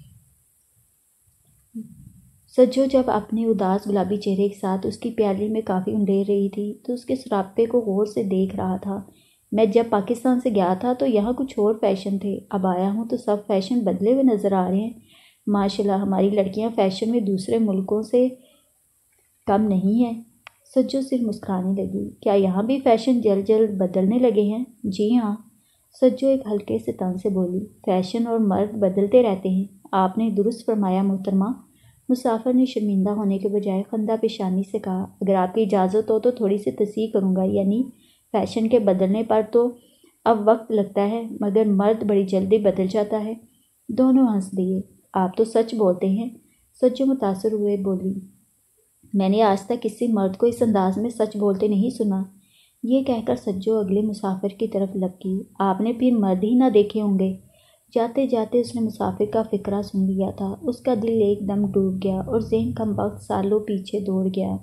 سجو جب اپنے اداس گلابی چہرے کے ساتھ اس کی پیالی میں کافی انڈیر رہی تھی تو اس کے سراپے کو غور سے دیکھ رہا تھا۔ میں جب پاکستان سے گیا تھا تو یہاں کچھ اور فیشن تھے، اب آیا ہوں تو سب فیشن بدلے ہوئے نظر آ رہے ہیں۔ ماشاءاللہ ہماری لڑکیاں فیشن میں دوسرے ملکوں سے کم نہیں ہیں۔ سجو صرف مسکرانے لگی، کیا یہاں بھی فیشن جلد جلد بدلنے لگے ہیں؟ جی ہاں، سجو ایک ہلکے سے طنز سے بولی، فیشن اور مرد بدلتے رہتے ہیں۔ آپ نے درست فرمایا محترمہ۔ مسافر نے شرمندہ ہونے کے بجائے خندہ پیشانی سے کہا، اگر آپ کی اجازت ہو تو تھوڑی سی تصحیح کروں گا، یعنی فیشن کے بدلنے پر تو اب وقت لگتا ہے مگر مرد بڑی جلدی بدل جاتا ہے۔ دونوں ہنس دیے۔ آپ تو سچ بولتے ہیں، سجو متاثر ہوئے بولی، میں نے آج تک کسی مرد کو اس انداز میں سچ بولتے نہیں سنا۔ یہ کہہ کر سجو اگلے مسافر کی طرف لپکی، آپ نے پھر مرد ہی نہ دیکھے ہوں گے۔ جاتے جاتے اس نے مسافر کا فقرہ سن لیا تھا، اس کا دل ایک دم ڈوب گیا اور ذہن کم وقت سالوں پیچھے دوڑ گیا۔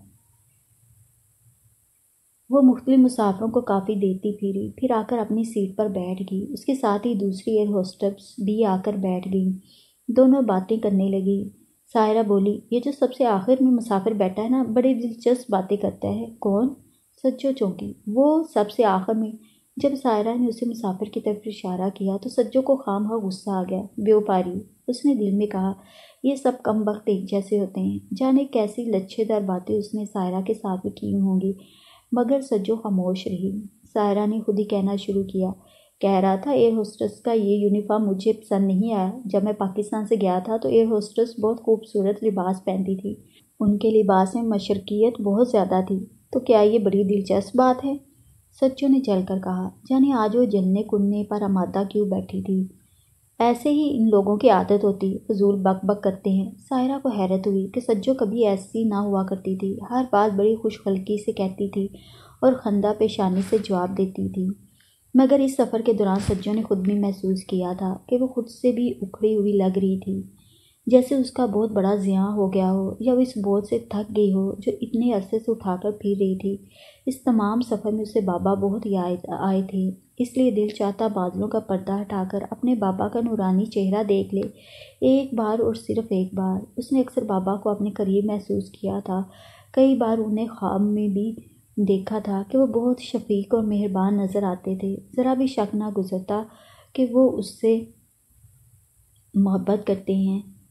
وہ مختلف مسافروں کو کافی دیتی پھری، پھر آ کر اپنی سیٹ پر بیٹھ گئی، اس کے ساتھ ہی دوسری ایئر ہوسٹس بھی آ کر بیٹھ گئی، دونوں باتیں کرنے لگی۔ سائرہ بولی، یہ جو سب سے آخر میں مسافر بیٹھا ہے نا، بڑی دلچسپ باتیں کرتا ہے۔ کون؟ سجو چونکی۔ وہ سب سے آخر میں۔ جب سائرہ نے اسے مسافر کی طرف اشارہ کیا تو سجو کو خام خواہ غصہ آ گیا۔ بیوپاری، اس نے دل میں کہا، یہ سب کم وقت ایک جیسے ہوتے ہیں۔ جانے کیسی لچھے دار باتیں اس نے سائرہ کے ساتھ بھی کی ہوں گی، مگر سجو خاموش رہی۔ سائرہ نے خود ہی کہنا شروع کیا، کہہ رہا تھا ایئر ہوسٹس کا یہ یونیفارم مجھے پسند نہیں آیا۔ جب میں پاکستان سے گیا تھا تو ایئر ہوسٹس بہت خوبصورت لباس پہنتی تھی، ان کے لباس میں مشرقیت بہت زیادہ تھی۔ تو کیا یہ بڑی دلچسپ بات ہے؟ سجو نے جل کر کہا، جانے آج وہ جلنے کننے پر آمادہ کیوں بیٹھی تھی۔ ایسے ہی ان لوگوں کی عادت ہوتی، فضول بک بک کرتے ہیں۔ سائرہ کو حیرت ہوئی کہ سجو کبھی ایسی نہ ہوا کرتی تھی، ہر بات بڑی خوش خلقی سے کہتی تھی اور خندہ پیشانی سے جواب دیتی تھی، مگر اس سفر کے دوران سجو نے خود بھی محسوس کیا تھا کہ وہ خود سے بھی اکھڑی ہوئی لگ رہی تھی، جیسے اس کا بہت بڑا زیاں ہو گیا ہو یا وہ اس بوجھ سے تھک گئی ہو جو اتنے عرصے سے اٹھا کر پھر رہی تھی۔ اس تمام سفر میں اسے بابا بہت یاد آئے تھے، اس لیے دل چاہتا بادلوں کا پردہ ہٹا کر اپنے بابا کا نورانی چہرہ دیکھ لے، ایک بار اور صرف ایک بار۔ اس نے اکثر بابا کو اپنے قریب محسوس کیا تھا، کئی بار انہیں خواب میں بھی دیکھا تھا کہ وہ بہت شفیق اور مہربان نظر آتے تھے، ذرا بھی شک نہ گزرتا کہ وہ اس سے محبت کرتے ہیں۔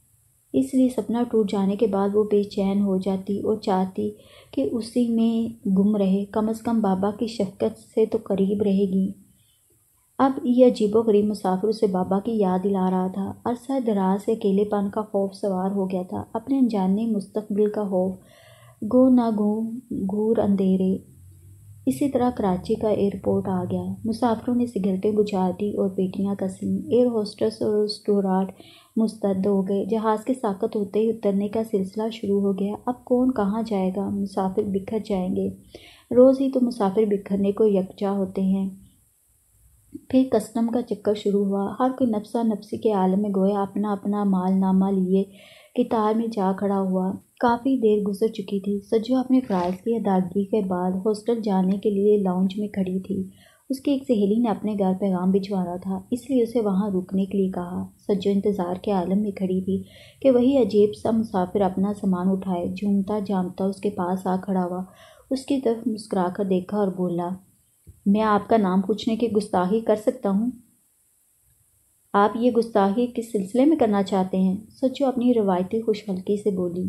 اس لیے سپنا ٹوٹ جانے کے بعد وہ بے چین ہو جاتی اور چاہتی کہ اسی میں گم رہے، کم از کم بابا کی شفقت سے تو قریب رہے گی۔ اب یہ عجیب و غریب مسافر اسے بابا کی یاد دلا رہا تھا۔ عرصہ دراز سے اکیلے پن کا خوف سوار ہو گیا تھا، اپنے انجانے مستقبل کا خوف، گو نہ گو گھور اندھیرے۔ اسی طرح کراچی کا ایئرپورٹ آ گیا۔ مسافروں نے سگریٹیں بجھا دی اور پیٹیاں کسیں۔ ایئر ہوسٹس اور اسٹوارڈ مستعد ہو گئے۔ جہاز کے ساکت ہوتے ہی اترنے کا سلسلہ شروع ہو گیا۔ اب کون کہاں جائے گا؟ مسافر بکھر جائیں گے۔ روز ہی تو مسافر بکھرنے کو یکجا ہوتے ہیں۔ پھر کسٹم کا چکر شروع ہوا۔ ہر کوئی نفسا نفسی کے عالم میں گویا اپنا اپنا مال نامہ لیے قطار میں جا کھڑا ہوا۔ کافی دیر گزر چکی تھی۔ سجو اپنے فرائض کی ادائیگی کے بعد ہاسٹل جانے کے لیے لاؤنج میں کھڑی تھی۔ اس کی ایک سہیلی نے اپنے گھر پیغام بھجوانا تھا، اس لیے اسے وہاں رکنے کے لیے کہا۔ سجو انتظار کے عالم میں کھڑی تھی کہ وہی عجیب سا مسافر اپنا سامان اٹھائے۔ جھومتا جامتا اس کے پاس آ کھڑا ہوا، اس کی طرف مسکرا کر دیکھا اور بولا، میں آپ کا نام پوچھنے کی گستاخی کر سکتا ہوں؟ آپ یہ گستاخی کس سلسلے میں کرنا چاہتے ہیں؟ سجو اپنی روایتی خوش حلقی سے بولی۔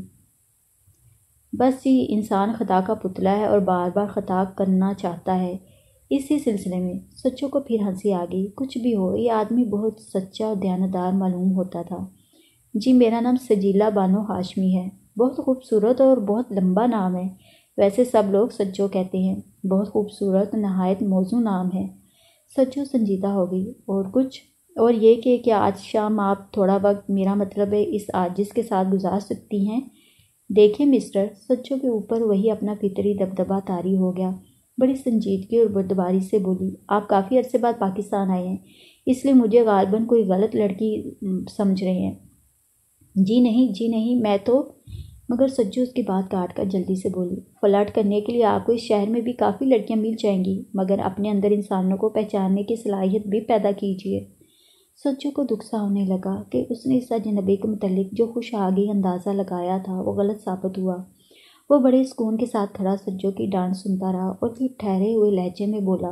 بس جی، انسان خطا کا پتلا ہے اور بار بار خطا کرنا چاہتا ہے، اسی سلسلے میں۔ سجو کو پھر ہنسی آ گئی۔ کچھ بھی ہو، یہ آدمی بہت سچا اور دیانتدار معلوم ہوتا تھا۔ جی، میرا نام سجیلا بانو ہاشمی ہے۔ بہت خوبصورت اور بہت لمبا نام ہے، ویسے سب لوگ سجو کہتے ہیں۔ بہت خوبصورت، نہایت موزوں نام ہے۔ سجو سنجیدہ ہو گئی۔ اور کچھ؟ اور یہ کہ کیا آج شام آپ تھوڑا وقت، میرا مطلب ہے اس عاجز کے ساتھ گزار سکتی ہیں؟ دیکھیں مسٹر، سجو کے اوپر وہی اپنا فطری دبدبہ طاری ہو گیا۔ بڑی سنجیدگی اور بردباری سے بولی، آپ کافی عرصے بعد پاکستان آئے ہیں، اس لیے مجھے غالباً کوئی غلط لڑکی سمجھ رہے ہیں۔ جی نہیں، جی نہیں، میں تو… مگر سجو اس کی بات کاٹ کر جلدی سے بولی، فلرٹ کرنے کے لیے آپ کو اس شہر میں بھی کافی لڑکیاں مل جائیں گی، مگر اپنے اندر انسانوں کو پہچاننے کی صلاحیت بھی پیدا کیجیے۔ سجو کو دکھ سا ہونے لگا کہ اس نے اس اجنبی کے متعلق جو خوش آگی اندازہ لگایا تھا وہ غلط ثابت ہوا۔ وہ بڑے سکون کے ساتھ کھڑا سجو کی ڈانٹ سنتا رہا اور پھر ٹھہرے ہوئے لہجے میں بولا،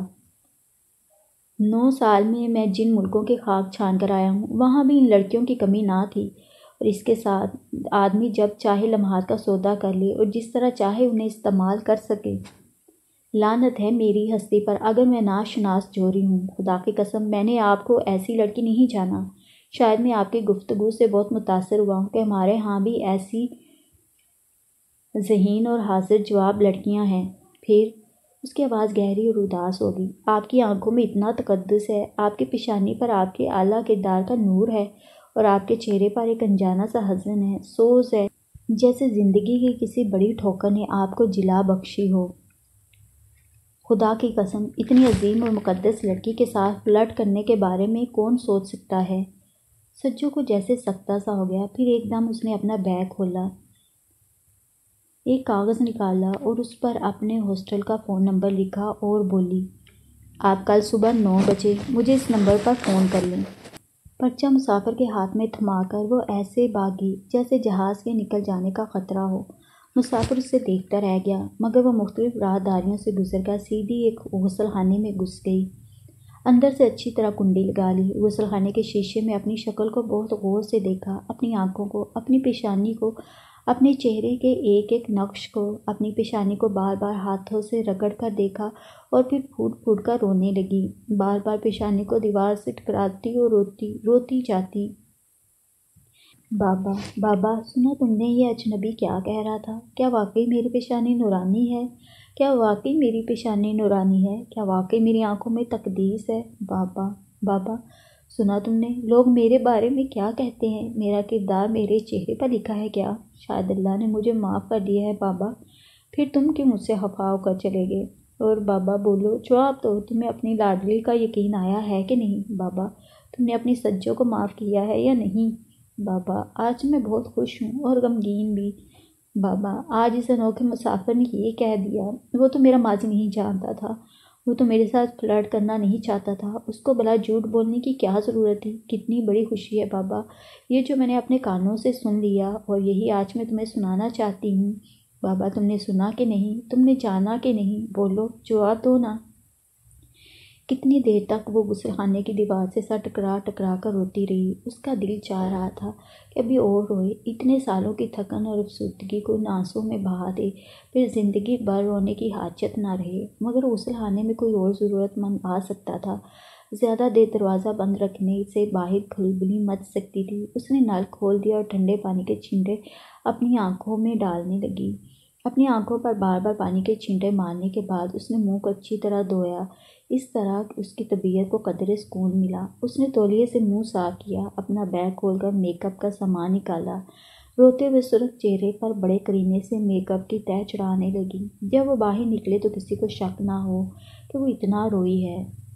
نو سال میں میں جن ملکوں کے خاک چھان کر آیا ہوں، وہاں بھی ان لڑکیوں کی کمی نہ تھی، اور اس کے ساتھ آدمی جب چاہے لمحات کا سودا کر لے اور جس طرح چاہے انہیں استعمال کر سکے۔ لعنت ہے میری ہستی پر اگر میں ناشناس جوہری ہوں۔ خدا کی قسم، میں نے آپ کو ایسی لڑکی نہیں جانا۔ شاید میں آپ کی گفتگو سے بہت متاثر ہوا ہوں کہ ہمارے ہاں بھی ایسی ذہین اور حاضر جواب لڑکیاں ہیں۔ پھر اس کی آواز گہری اور اداس ہو گئی۔ آپ کی آنکھوں میں اتنا تقدس ہے، آپ کی پیشانی پر آپ کے اعلیٰ کردار کا نور ہے، اور آپ کے چہرے پر ایک انجانہ سا حزن ہے، سوز ہے، جیسے زندگی کی کسی بڑی ٹھوکر نے آپ کو جلا بخشی ہو۔ خدا کی قسم، اتنی عظیم اور مقدس لڑکی کے ساتھ فلرٹ کرنے کے بارے میں کون سوچ سکتا ہے؟ سجو کو جیسے سکتہ سا ہو گیا۔ پھر ایک دم اس نے اپنا بیگ کھولا، ایک کاغذ نکالا اور اس پر اپنے ہاسٹل کا فون نمبر لکھا اور بولی، آپ کل صبح نو بجے مجھے اس نمبر پر فون کر لیں۔ پرچہ مسافر کے ہاتھ میں تھما کر وہ ایسے بھاگی جیسے جہاز کے نکل جانے کا خطرہ ہو۔ مسافر اسے دیکھتا رہ گیا، مگر وہ مختلف راہداریوں سے گزر کر سیدھی ایک غسل خانے میں گھس گئی۔ اندر سے اچھی طرح کنڈی لگا لی۔ غسل خانے کے شیشے میں اپنی شکل کو بہت غور سے دیکھا، اپنی آنکھوں کو، اپنی پیشانی کو، اپنے چہرے کے ایک ایک نقش کو، اپنی پیشانی کو بار بار ہاتھوں سے رگڑ کر دیکھا اور پھر پھوٹ پھوٹ کر رونے لگی، بار بار پیشانی کو دیوار سے ٹکراتی اور روتی روتی جاتی۔ بابا، بابا، سنا تم نے یہ اجنبی کیا کہہ رہا تھا؟ کیا واقعی میری پیشانی نورانی ہے؟ کیا واقعی میری پیشانی نورانی ہے؟ کیا واقعی میری آنکھوں میں تقدیس ہے؟ بابا، بابا، سنا تم نے لوگ میرے بارے میں کیا کہتے ہیں؟ میرا کردار میرے چہرے پر لکھا ہے کیا؟ شاید اللہ نے مجھے معاف کر دیا ہے بابا، پھر تم کیوں مجھ سے خفا ہو کر چلے گئے؟ اور بابا بولو، جواب دو، تمہیں اپنی لاڈلی کا یقین آیا ہے کہ نہیں؟ بابا، تم نے اپنی سجو کو معاف کیا ہے یا نہیں؟ بابا، آج میں بہت خوش ہوں اور غمگین بھی۔ بابا، آج اس انوکھے مسافر نے یہ کہہ دیا۔ وہ تو میرا ماضی نہیں جانتا تھا، وہ تو میرے ساتھ فلرٹ کرنا نہیں چاہتا تھا، اس کو بلا جھوٹ بولنے کی کیا ضرورت تھی؟ کتنی بڑی خوشی ہے بابا، یہ جو میں نے اپنے کانوں سے سن لیا، اور یہی آج میں تمہیں سنانا چاہتی ہوں۔ بابا، تم نے سنا کہ نہیں؟ تم نے جانا کہ نہیں؟ بولو، جواب دو نا۔ کتنی دیر تک وہ غسل خانے کی دیوار سے سر ٹکرا ٹکرا کر روتی رہی۔ اس کا دل چاہ رہا تھا کہ ابھی اور روئے، اتنے سالوں کی تھکن اور افسردگی کو آنسوں میں بہا دے، پھر زندگی بھر رونے کی حاجت نہ رہے۔ مگر غسل خانے میں کوئی اور ضرورت مند آ سکتا تھا، زیادہ دیر دروازہ بند رکھنے سے باہر کھلبلی مچ سکتی تھی۔ اس نے نل کھول دیا اور ٹھنڈے پانی کے چھینٹے اپنی آنکھوں میں ڈالنے لگی۔ اپنی آنکھوں پر بار بار پانی کے چھینٹے مارنے کے بعد اس نے منہ کو اچھی طرح دھویا۔ اس طرح اس کی طبیعت کو قدرے سکون ملا۔ اس نے تولیے سے منہ صاف کیا، اپنا بیگ کھول کر میک اپ کا سامان نکالا۔ روتے ہوئے سرخ چہرے پر بڑے قرینے سے میک اپ کی تہہ چڑھانے لگی۔ جب وہ باہر نکلے تو کسی کو شک نہ ہو کہ وہ اتنا روئی ہے۔